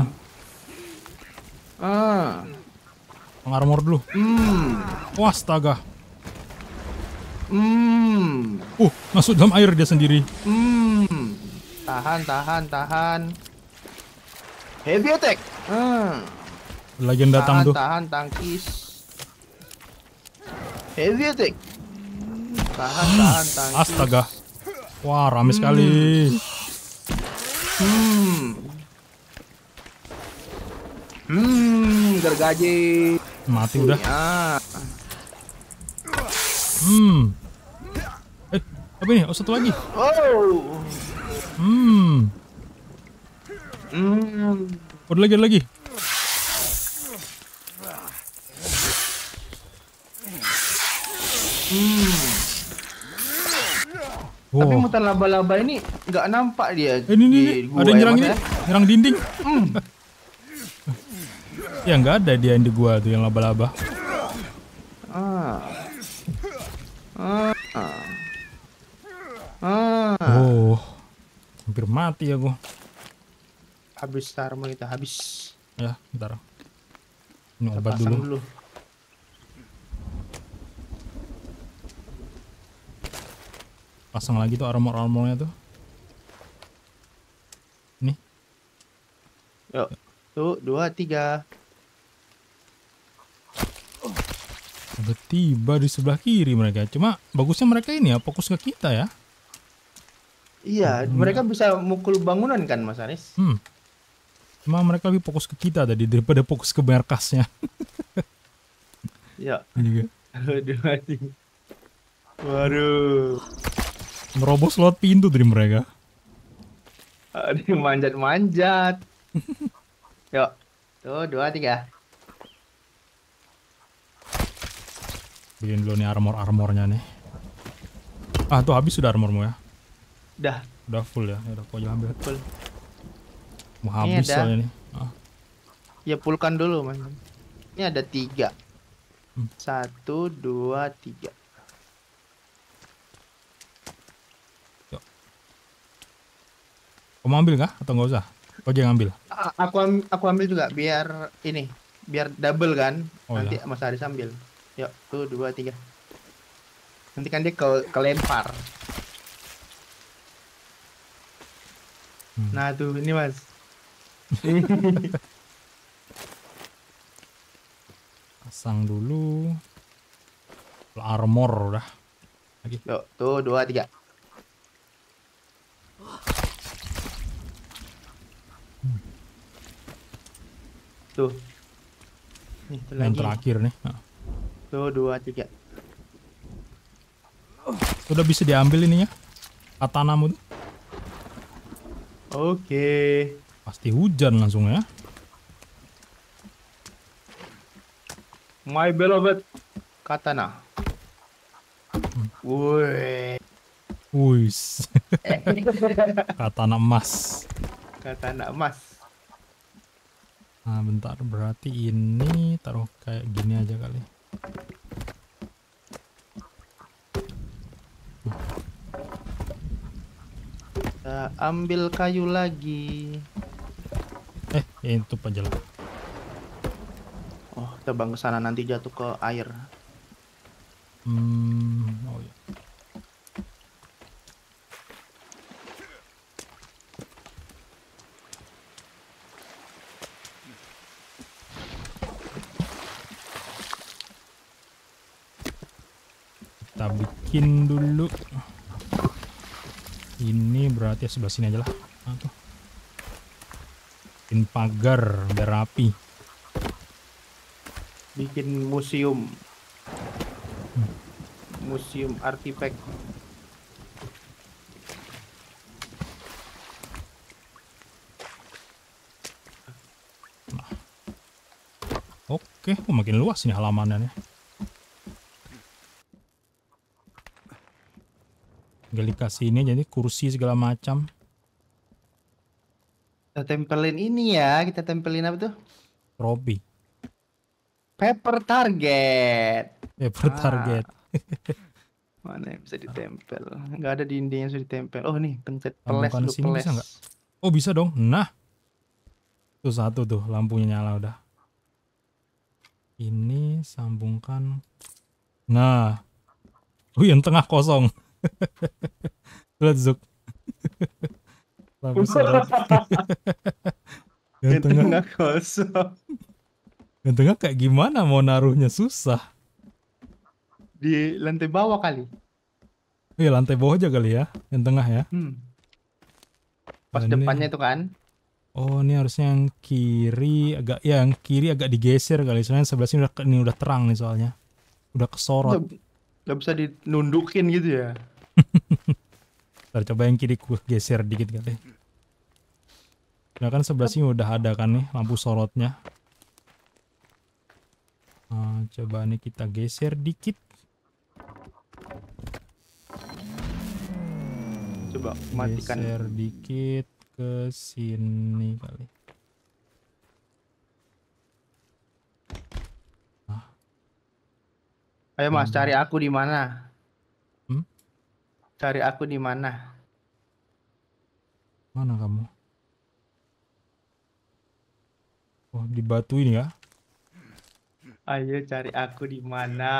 Armor dulu. Wah, astaga. Masuk dalam air dia sendiri.
Tahan. Heavy attack.
Lagi yang datang tuh.
Tahan, tangkis. Heavy attack. Tahan, tangkis.
Astaga. Wah, rame sekali.
Gergaji.
Mati udah.
Ya.
Apa ini? Oh, satu lagi.
Oh.
Oh, ada lagi.
Tapi
Wow.
mutan laba-laba ini nggak nampak dia.
Ini
di gua
ada yang
ya,
nyerang
Mas,
ini,
ya.
nyerang dinding. Ya nggak ada dia yang di gua tuh yang laba-laba. Oh, hampir mati ya gua.
Habis armor kita habis.
Ya, bentar. Ini
Kita
obat
pasang
dulu. Pasang lagi tuh armornya tuh. Nih.
Yuk, tuh 2, 3.
Udah tiba di sebelah kiri mereka. Cuma bagusnya mereka ini ya fokus ke kita ya.
Iya, mereka bisa mukul bangunan kan, Mas Aris?
Cuma mereka lebih fokus ke kita tadi daripada fokus ke markasnya.
Ya.
Juga.
Aduh, anjing. Waduh.
Nerobos lewat pintu dari mereka.
Aduh, manjat-manjat. Yuk, tuh 2, 3.
Bikin dulu nih armornya nih. Ah, tuh habis sudah armormu ya.
Udah
Udah full ya. Ya udah kau ambil.
full.
Mau habis
ada.
soalnya nih.
Ya pulkan dulu, Mas. Ini ada 3. 1, 2, 3.
Kau mau ambil kah? Atau nggak usah? Kau aja yang ambil.
Aku ambil juga biar ini, biar double kan.
Oh,
Nanti
ya.
Mas Aris ambil. Yuk, tuh 2, 3. Nanti kan dia kelempar. Nah tuh ini Mas.
Pasang dulu. Armor udah. Lagi.
Yuk, tuh 2, 3. Tuh. Nih, tuh
Yang
lagi.
terakhir nih. Nah.
Tuh 2, 3.
Udah bisa diambil ininya. Katanamu tuh.
Oke.
Pasti hujan langsung ya.
My beloved katana. Woi.
Wuis. Katana emas.
Katana emas.
Nah, bentar, berarti ini taruh kayak gini aja kali.
Kita ambil kayu lagi.
Itu aja lah.
Oh, terbang ke sana nanti jatuh ke air.
Oh ya. Kita bikin dulu. Ini berarti sebelah sini aja lah. Nah, tuh. Bikin pagar biar rapi.
Bikin museum. Museum artifak.
Oke, makin luas ini halamannya nih. Tinggal dikasih ini jadi kursi segala macam.
Kita tempelin ini ya. Kita tempelin apa tuh?
Trofi.
Paper target.
Per target.
Mana yang bisa ditempel? Nggak ada dinding yang bisa ditempel. Oh nih, pencet peles
Sambungkan
dulu,
sini
peles.
bisa nggak? Oh bisa dong. Nah. Tuh satu tuh lampunya nyala udah. Ini sambungkan. Nah. Yang tengah kosong. Lihat Zuk. Yang tengah
kosong.
Yang tengah kayak gimana mau naruhnya susah.
Di lantai bawah kali.
Iya lantai bawah aja kali ya. Yang tengah ya.
Pas
Nah,
depannya
ini.
itu kan.
Oh ini harusnya yang kiri agak ya yang kiri agak digeser kali. Soalnya sebelah sini udah terang nih soalnya. Udah kesorot.
Nggak bisa dinundukin gitu ya.
Ntar coba yang kiri geser dikit kali. Nah kan sebelah sini udah ada kan nih lampu sorotnya. Nah, coba nih kita geser dikit.
Coba matikan.
Geser dikit ke sini kali.
Ayo Mas, cari aku di mana?
Hmm?
Cari aku di mana?
Mana kamu? Oh, di batu ini ya?
Ayo cari aku di mana?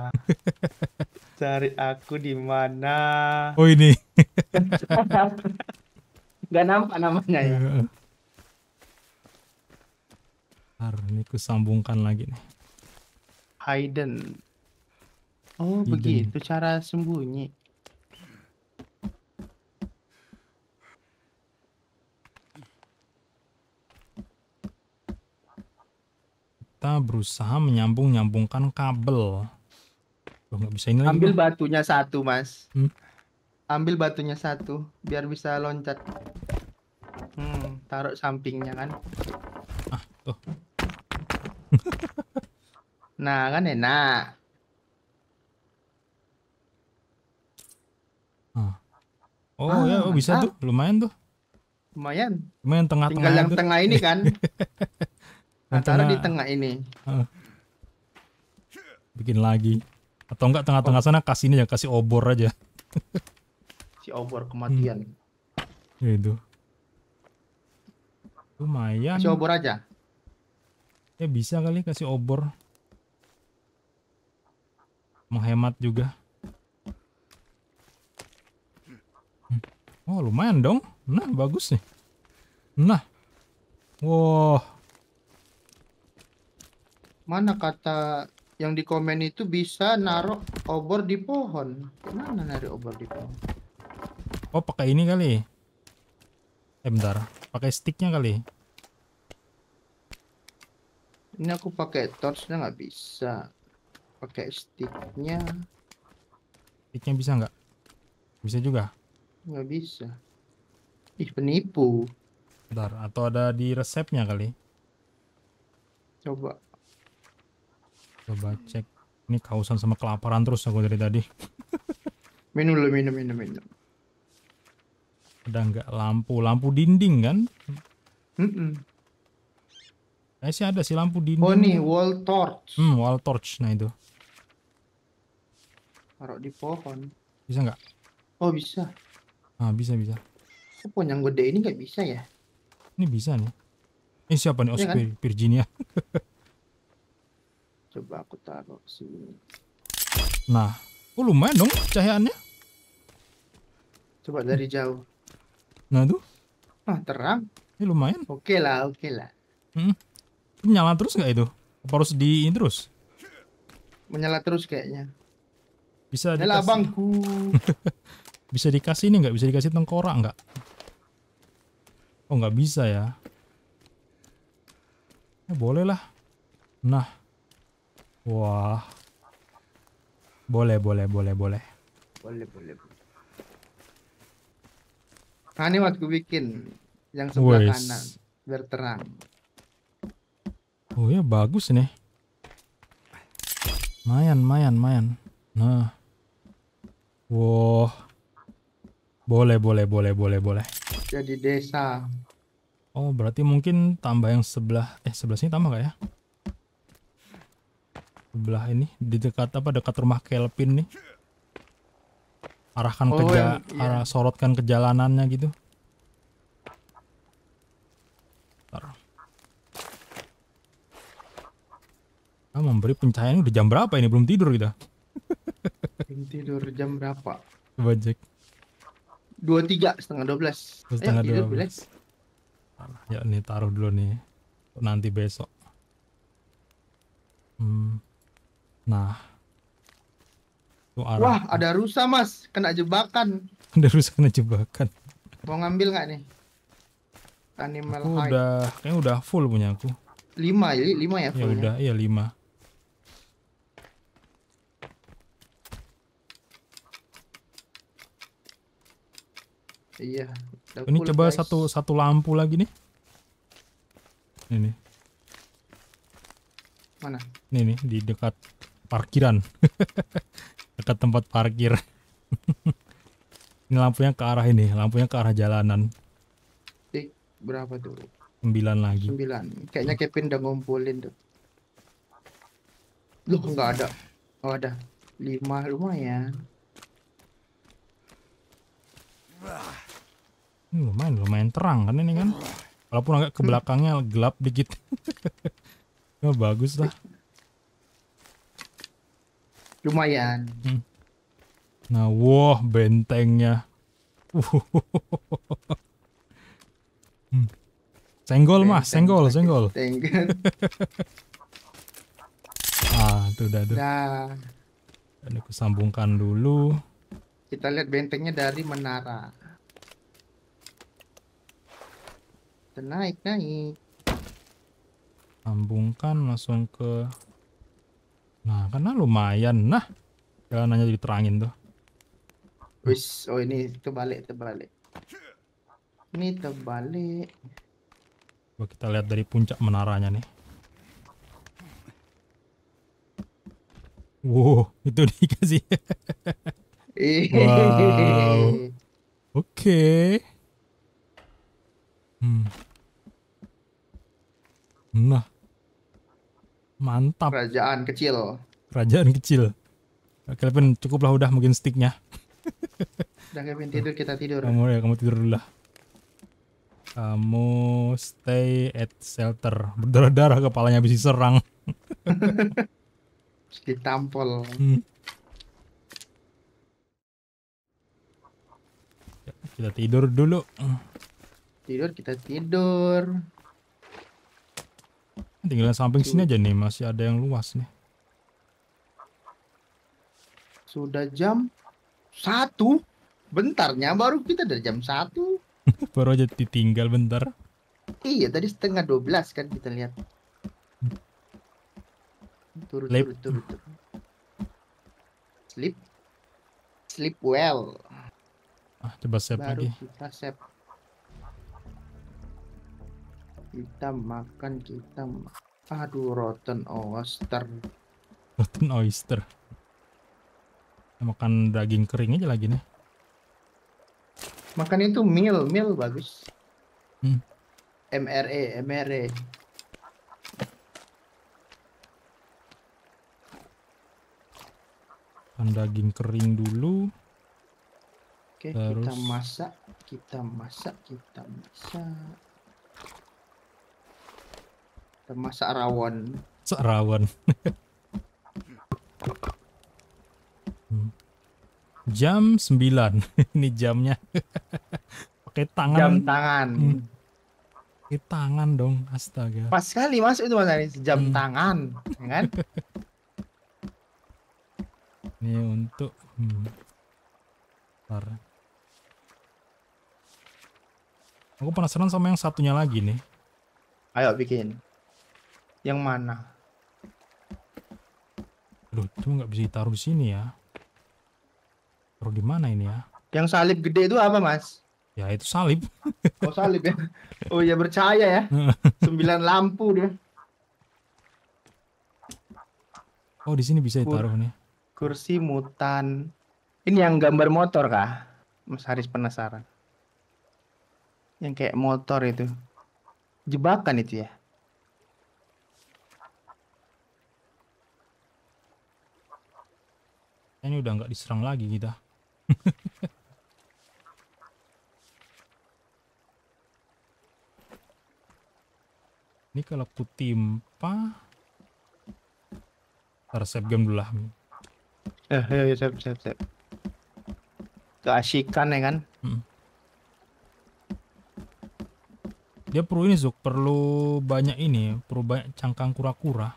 Cari aku di mana?
Oh ini.
Gak nampak namanya ya.
Ntar ini kusambungkan lagi nih.
Hidden. Oh,
Hidden.
begitu cara sembunyi.
Kita berusaha menyambungkan kabel. Loh, nggak bisa ini lagi.
Ambil batunya satu, Mas.
Hmm?
Ambil batunya satu biar bisa loncat. Taruh sampingnya kan.
Ah, tuh.
Nah, kan enak.
Oh ya, oh, bisa tuh, lumayan tuh.
Lumayan.
Lumayan tengah-tengah.
Tinggal yang
itu.
tengah ini kan. Nah, taruh di
tengah.
tengah ini.
Bikin lagi. Atau enggak tengah-tengah sana kasih ini ya, kasih obor aja.
Si obor kematian.
Itu. Lumayan.
Kasih obor aja.
Ya bisa kali kasih obor. Menghemat juga. Oh lumayan dong. Nah bagus nih. Nah. Wow.
Mana kata yang di komen itu bisa naruh obor di pohon? Mana naruh obor di pohon?
Oh pakai ini kali. Bentar. Pakai sticknya kali.
Ini aku pakai torchnya nggak bisa. Pakai sticknya.
Sticknya bisa nggak? Bisa juga.
Nggak bisa. Ih, penipu.
Bentar. Atau ada di resepnya kali.
Coba.
Coba cek. Ini kehausan sama kelaparan terus aku dari tadi.
Minum dulu, minum.
Ada nggak lampu? Lampu dinding kan? Kayaknya sih ada sih lampu dinding.
Oh nih, wall torch.
Wall torch. Nah itu.
Taruh di pohon.
Bisa nggak?
Oh bisa.
Ah bisa.
Kok pohon yang gede ini nggak bisa ya?
Ini bisa nih. Ini siapa nih? Oh,
Iya kan?
Virginia.
Coba aku taruh sini.
Nah, oh lumayan dong cahayaannya.
Coba dari jauh.
Nah tuh,
Ah, terang.
ini lumayan.
Oke lah.
Ini nyala terus nggak itu? Apa harus di ini terus?
Menyala terus kayaknya.
Bisa
Nyala
dikasih.
bangku.
Bisa dikasih ini nggak? Bisa dikasih tengkorak nggak? Oh nggak bisa ya. Ya boleh lah. Nah, wah, boleh.
Boleh. Nah ini waktu bikin yang sebelah
Wes.
kanan biar terang.
Oh ya bagus nih. Mayan. Nah, wah, Boleh, boleh, boleh, boleh, boleh.
Jadi desa.
Oh, berarti mungkin tambah yang sebelah. Sebelah sini tambah gak ya? Sebelah ini di dekat apa? Dekat rumah Kelvin nih. Arahkan
Oh yang iya.
sorotkan ke jalanannya gitu. Ntar. Memberi pencahayaan udah jam berapa ini? Belum tidur kita.
Tidur jam berapa?
Coba cek.
23 setengah 12. Ayo
Setengah
tidur boleh.
12. Ya nih taruh dulu nih. Nanti besok. Nah. Tuh arah.
Wah ada rusa mas, kena jebakan.
Ada rusak kena jebakan.
Mau ngambil nggak nih? Animal
Aku
hide.
kayaknya udah full punya aku.
5 ya, 5 ya
Ya
fullnya.
udah, iya 5.
Iya. Udah
Ini
full,
coba
guys.
satu lampu lagi nih. Ini.
Mana?
Ini nih di dekat parkiran. Dekat tempat parkir. Ini lampunya ke arah ini, lampunya ke arah jalanan.
Berapa tuh?
9 lagi.
9. Kayaknya Kevin udah ngumpulin tuh. Loh nggak ada. Oh ada. 5 lumayan.
Ini lumayan terang kan ini kan. Walaupun agak ke belakangnya gelap dikit. Oh, bagus lah.
Lumayan.
Nah, wah bentengnya. Senggol mas, senggol.
Benteng.
Tuh udah tuh.
Nah,
Dan aku sambungkan dulu.
kita lihat bentengnya dari menara. Kita naik.
Sambungkan langsung ke. Nah, karena lumayan. Nah, jalanannya jadi terangin tuh.
Wis, oh ini terbalik. Ini terbalik.
Coba kita lihat dari puncak menaranya nih. Wow, itu dikasih. Wow. Oke. Nah, mantap.
Kerajaan kecil.
Kerajaan kecil. Kelvin cukuplah udah mungkin sticknya.
Udah Kevin tidur, kita tidur.
Kamu tidur dulu lah. Kamu stay at shelter. Berdarah-darah kepalanya habis diserang.
Ditampol.
Kita tidur dulu.
Kita tidur.
Tinggal samping sini aja nih, masih ada yang luas nih.
Sudah jam 1. Bentarnya baru kita dari jam 1.
Baru aja ditinggal bentar.
Iya, tadi setengah 12 kan kita lihat. Turun. Sleep well.
Coba save
Baru
lagi.
kita save. Kita makan. Aduh, rotten oyster.
Rotten oyster. Makan daging kering aja lagi nih.
Makan itu meal bagus.
Hmm.
MRE.
Makan daging kering dulu.
Oke,
terus
kita masak. Kita masak rawon.
Rawon. Jam 9. Ini jamnya. Pakai tangan.
Jam tangan.
Pakai tangan dong, astaga.
Pas sekali Mas itu Mas Aris, jam tangan, ya kan?
Ini untuk Bentar. Aku penasaran sama yang satunya lagi nih.
Ayo bikin. Yang mana?
Aduh, cuma nggak bisa ditaruh di sini ya. Taruh di mana ini ya?
Yang salib gede itu apa, Mas?
Ya itu salib.
Oh, salib ya. Oh ya, percaya ya. 9 lampu dia.
Oh, di sini bisa ditaruh nih.
Kursi mutan. Ini yang gambar motor kah? Mas Haris penasaran. Yang kayak motor itu. Jebakan itu ya?
Ini udah nggak diserang lagi kita. Ini kalau ku timpa, ntar save game dulu lah.
Ya, siap. Keasikan ya kan?
Dia perlu ini Zuk, perlu banyak ini, perlu banyak cangkang kura-kura.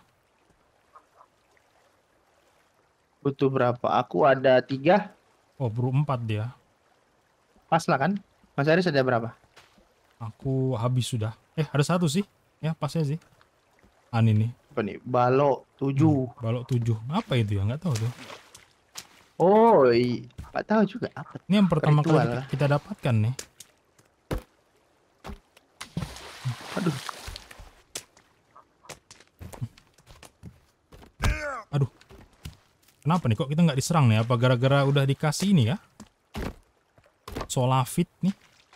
Butuh berapa? Aku ada 3.
Oh, perlu 4 dia.
Pas lah kan? Mas Haris ada berapa?
Aku habis sudah. Ada 1 sih. Ya, pasnya sih. Ini nih.
Apa nih? Balok 7.
Balok 7. Apa itu ya? Nggak tahu tuh.
Oh, nggak tahu juga apa.
Ini yang pertama
Ritual
kali
lah.
kita dapatkan nih.
Aduh.
Aduh. Kenapa nih kok kita nggak diserang nih? Apa gara-gara udah dikasih ini ya? Solafit nih.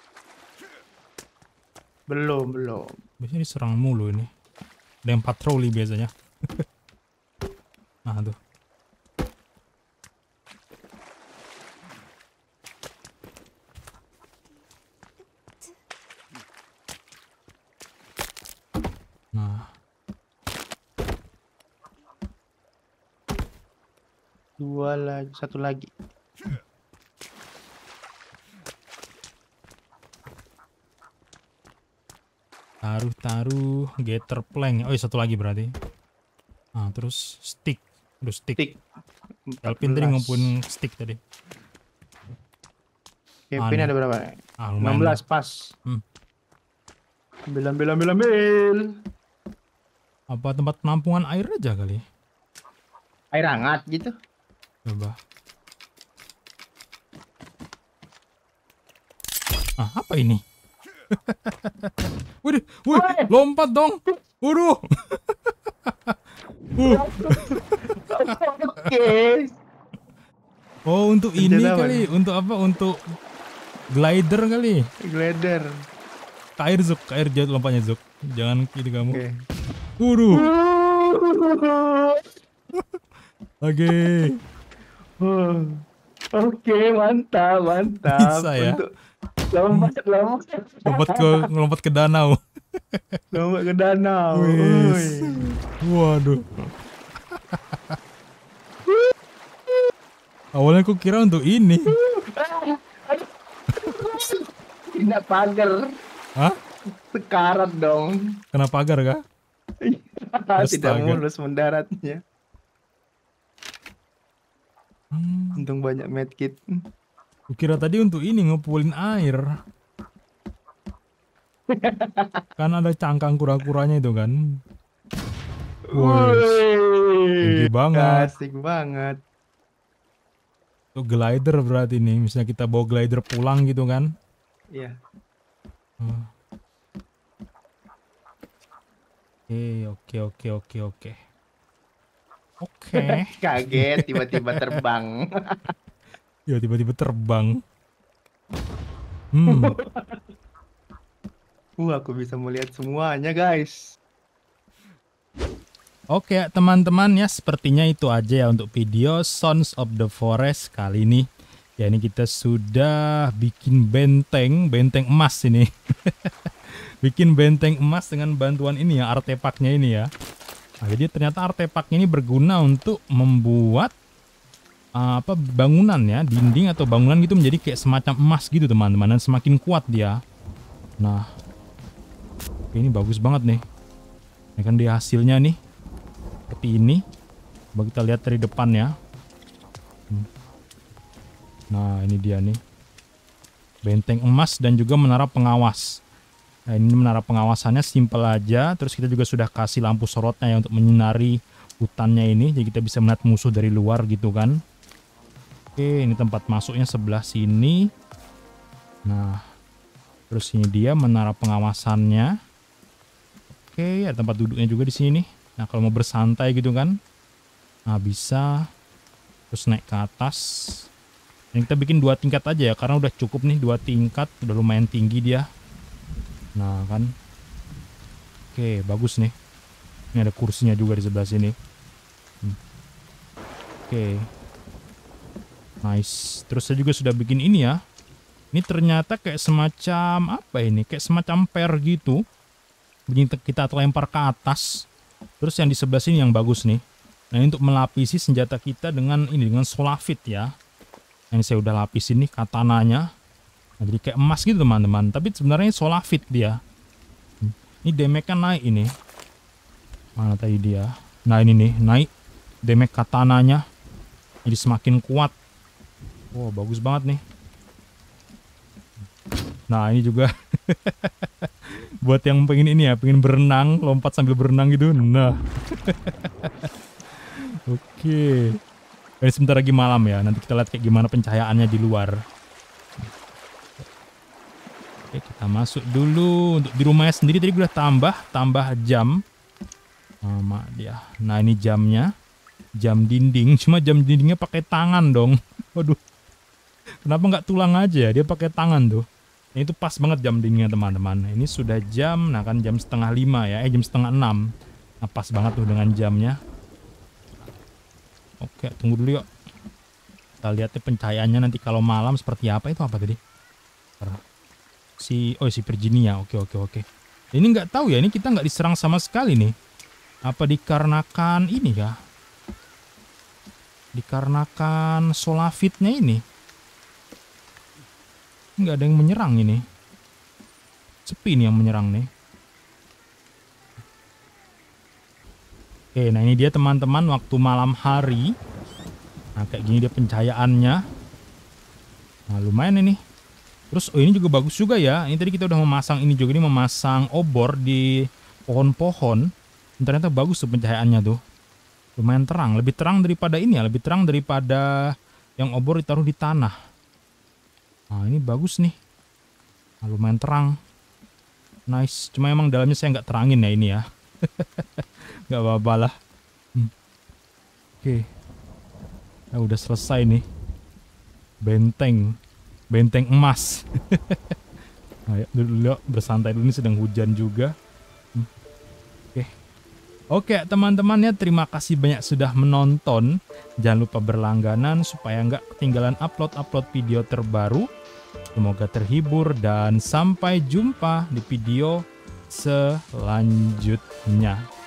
Belum.
Biasanya diserang mulu ini. Ada yang patroli biasanya. Nah tuh. Nah.
2 lagi, 1 lagi.
Taruh getter plank. Oh, 1 lagi berarti. Nah, terus stick. Terus stick. Alvin tadi ngumpulin stick tadi.
Kevin ada berapa? 16 pas. Ambil.
Apa tempat penampungan air aja kali?
Air hangat gitu.
Coba. Apa ini? Wih, lompat dong. Waduh.
Oke.
Oh, untuk ini kali. Untuk apa? Untuk glider kali.
Glider.
Ke air jauh lompatnya Zuk. Jangan gitu kamu.
Oke.
Waduh. Oke.
Oke, mantap.
Bisa ya?
Untuk
Lompat ke danau.
lompat ke danau.
Wis. Waduh. Awalnya aku kira untuk ini.
Tidak pagar.
Hah?
Sekarat dong.
Kena pagar kah?
Tidak mulus mendaratnya. Untung banyak medkit.
Kukira tadi untuk ini ngumpulin air. Kan ada cangkang kura-kuranya itu kan. Tinggi banget.
Asik banget.
Itu glider berarti nih. Misalnya kita bawa glider pulang gitu kan.
Iya.
Oke.
Kaget tiba-tiba terbang.
Ya tiba-tiba terbang.
Aku bisa melihat semuanya, guys.
Oke teman-teman ya, sepertinya itu aja ya untuk video Sons of the Forest kali ini. Ya ini kita sudah bikin benteng emas ini. Bikin benteng emas dengan bantuan ini ya, artefaknya ini ya. Nah, jadi ternyata artefaknya ini berguna untuk membuat bangunan ya, dinding atau bangunan gitu menjadi kayak semacam emas gitu teman-teman, dan semakin kuat dia. Nah, ini bagus banget nih. Ini kan dia hasilnya nih. Seperti ini. Coba kita lihat dari depan ya. Nah, ini dia nih. Benteng emas dan juga menara pengawas. Nah, ini menara pengawasannya simpel aja. Terus kita juga sudah kasih lampu sorotnya ya untuk menyinari hutannya ini. Jadi kita bisa melihat musuh dari luar gitu kan. Oke, ini tempat masuknya sebelah sini. Nah, terus ini dia menara pengawasannya. Oke, ada tempat duduknya juga di sini. Nah, kalau mau bersantai gitu kan. Nah, bisa. Terus naik ke atas. Dan kita bikin 2 tingkat aja ya, karena udah cukup nih 2 tingkat, udah lumayan tinggi dia. Nah kan, oke bagus nih. Ini ada kursinya juga di sebelah sini. Oke, nice. Terus saya juga sudah bikin ini ya. Ini ternyata kayak semacam apa ini? Kayak semacam per gitu. Begini kita lempar ke atas. Terus yang di sebelah sini yang bagus nih. Nah ini untuk melapisi senjata kita dengan ini, dengan solafit ya. Ini saya udah lapisin nih katananya. Nah, jadi kayak emas gitu teman-teman. Tapi sebenarnya solafit dia. Ini damage-nya naik ini. Mana tadi dia? Nah ini nih, naik damage katananya. Jadi semakin kuat. Wow, bagus banget nih. Nah ini juga buat yang pengen ini ya, pengen berenang, lompat sambil berenang gitu. Nah. Oke. Ini sebentar lagi malam ya. Nanti kita lihat kayak gimana pencahayaannya di luar. Oke, kita masuk dulu. Untuk di rumahnya sendiri tadi gue udah tambah jam. Sama dia. Nah ini jamnya. Jam dinding. Cuma jam dindingnya pakai tangan dong. Waduh. Kenapa nggak tulang aja? Dia pakai tangan tuh. Ini tuh pas banget jam dindingnya teman-teman. Ini sudah jam. Nah kan jam setengah 5 ya. Jam setengah 6. Nah pas banget tuh dengan jamnya. Oke, tunggu dulu yuk. Kita lihat pencahayaannya nanti kalau malam seperti apa. Itu apa tadi? Si Virginia. Oke. Ini nggak tahu ya. Ini kita nggak diserang sama sekali nih. Apa dikarenakan ini ya? Dikarenakan solafitnya ini. Nggak ada yang menyerang ini. Sepi nih yang menyerang nih. Oke, nah ini dia teman-teman waktu malam hari. Nah kayak gini dia pencahayaannya. Nah lumayan ini. Terus ini juga bagus juga ya. Ini tadi kita udah memasang ini juga, ini memasang obor di pohon-pohon. Ternyata bagus tuh pencahayaannya tuh. Lumayan terang, lebih terang daripada ini ya, lebih terang daripada yang obor ditaruh di tanah. Nah ini bagus nih. Nah, lumayan terang. Nice, cuma emang dalamnya saya nggak terangin ya ini ya. Gak apa-apa lah. Oke. Nah, udah selesai nih. Benteng emas. Ayo dulu bersantai dulu, ini sedang hujan juga. Oke teman-teman ya, terima kasih banyak sudah menonton. Jangan lupa berlangganan supaya nggak ketinggalan upload video terbaru. Semoga terhibur dan sampai jumpa di video selanjutnya.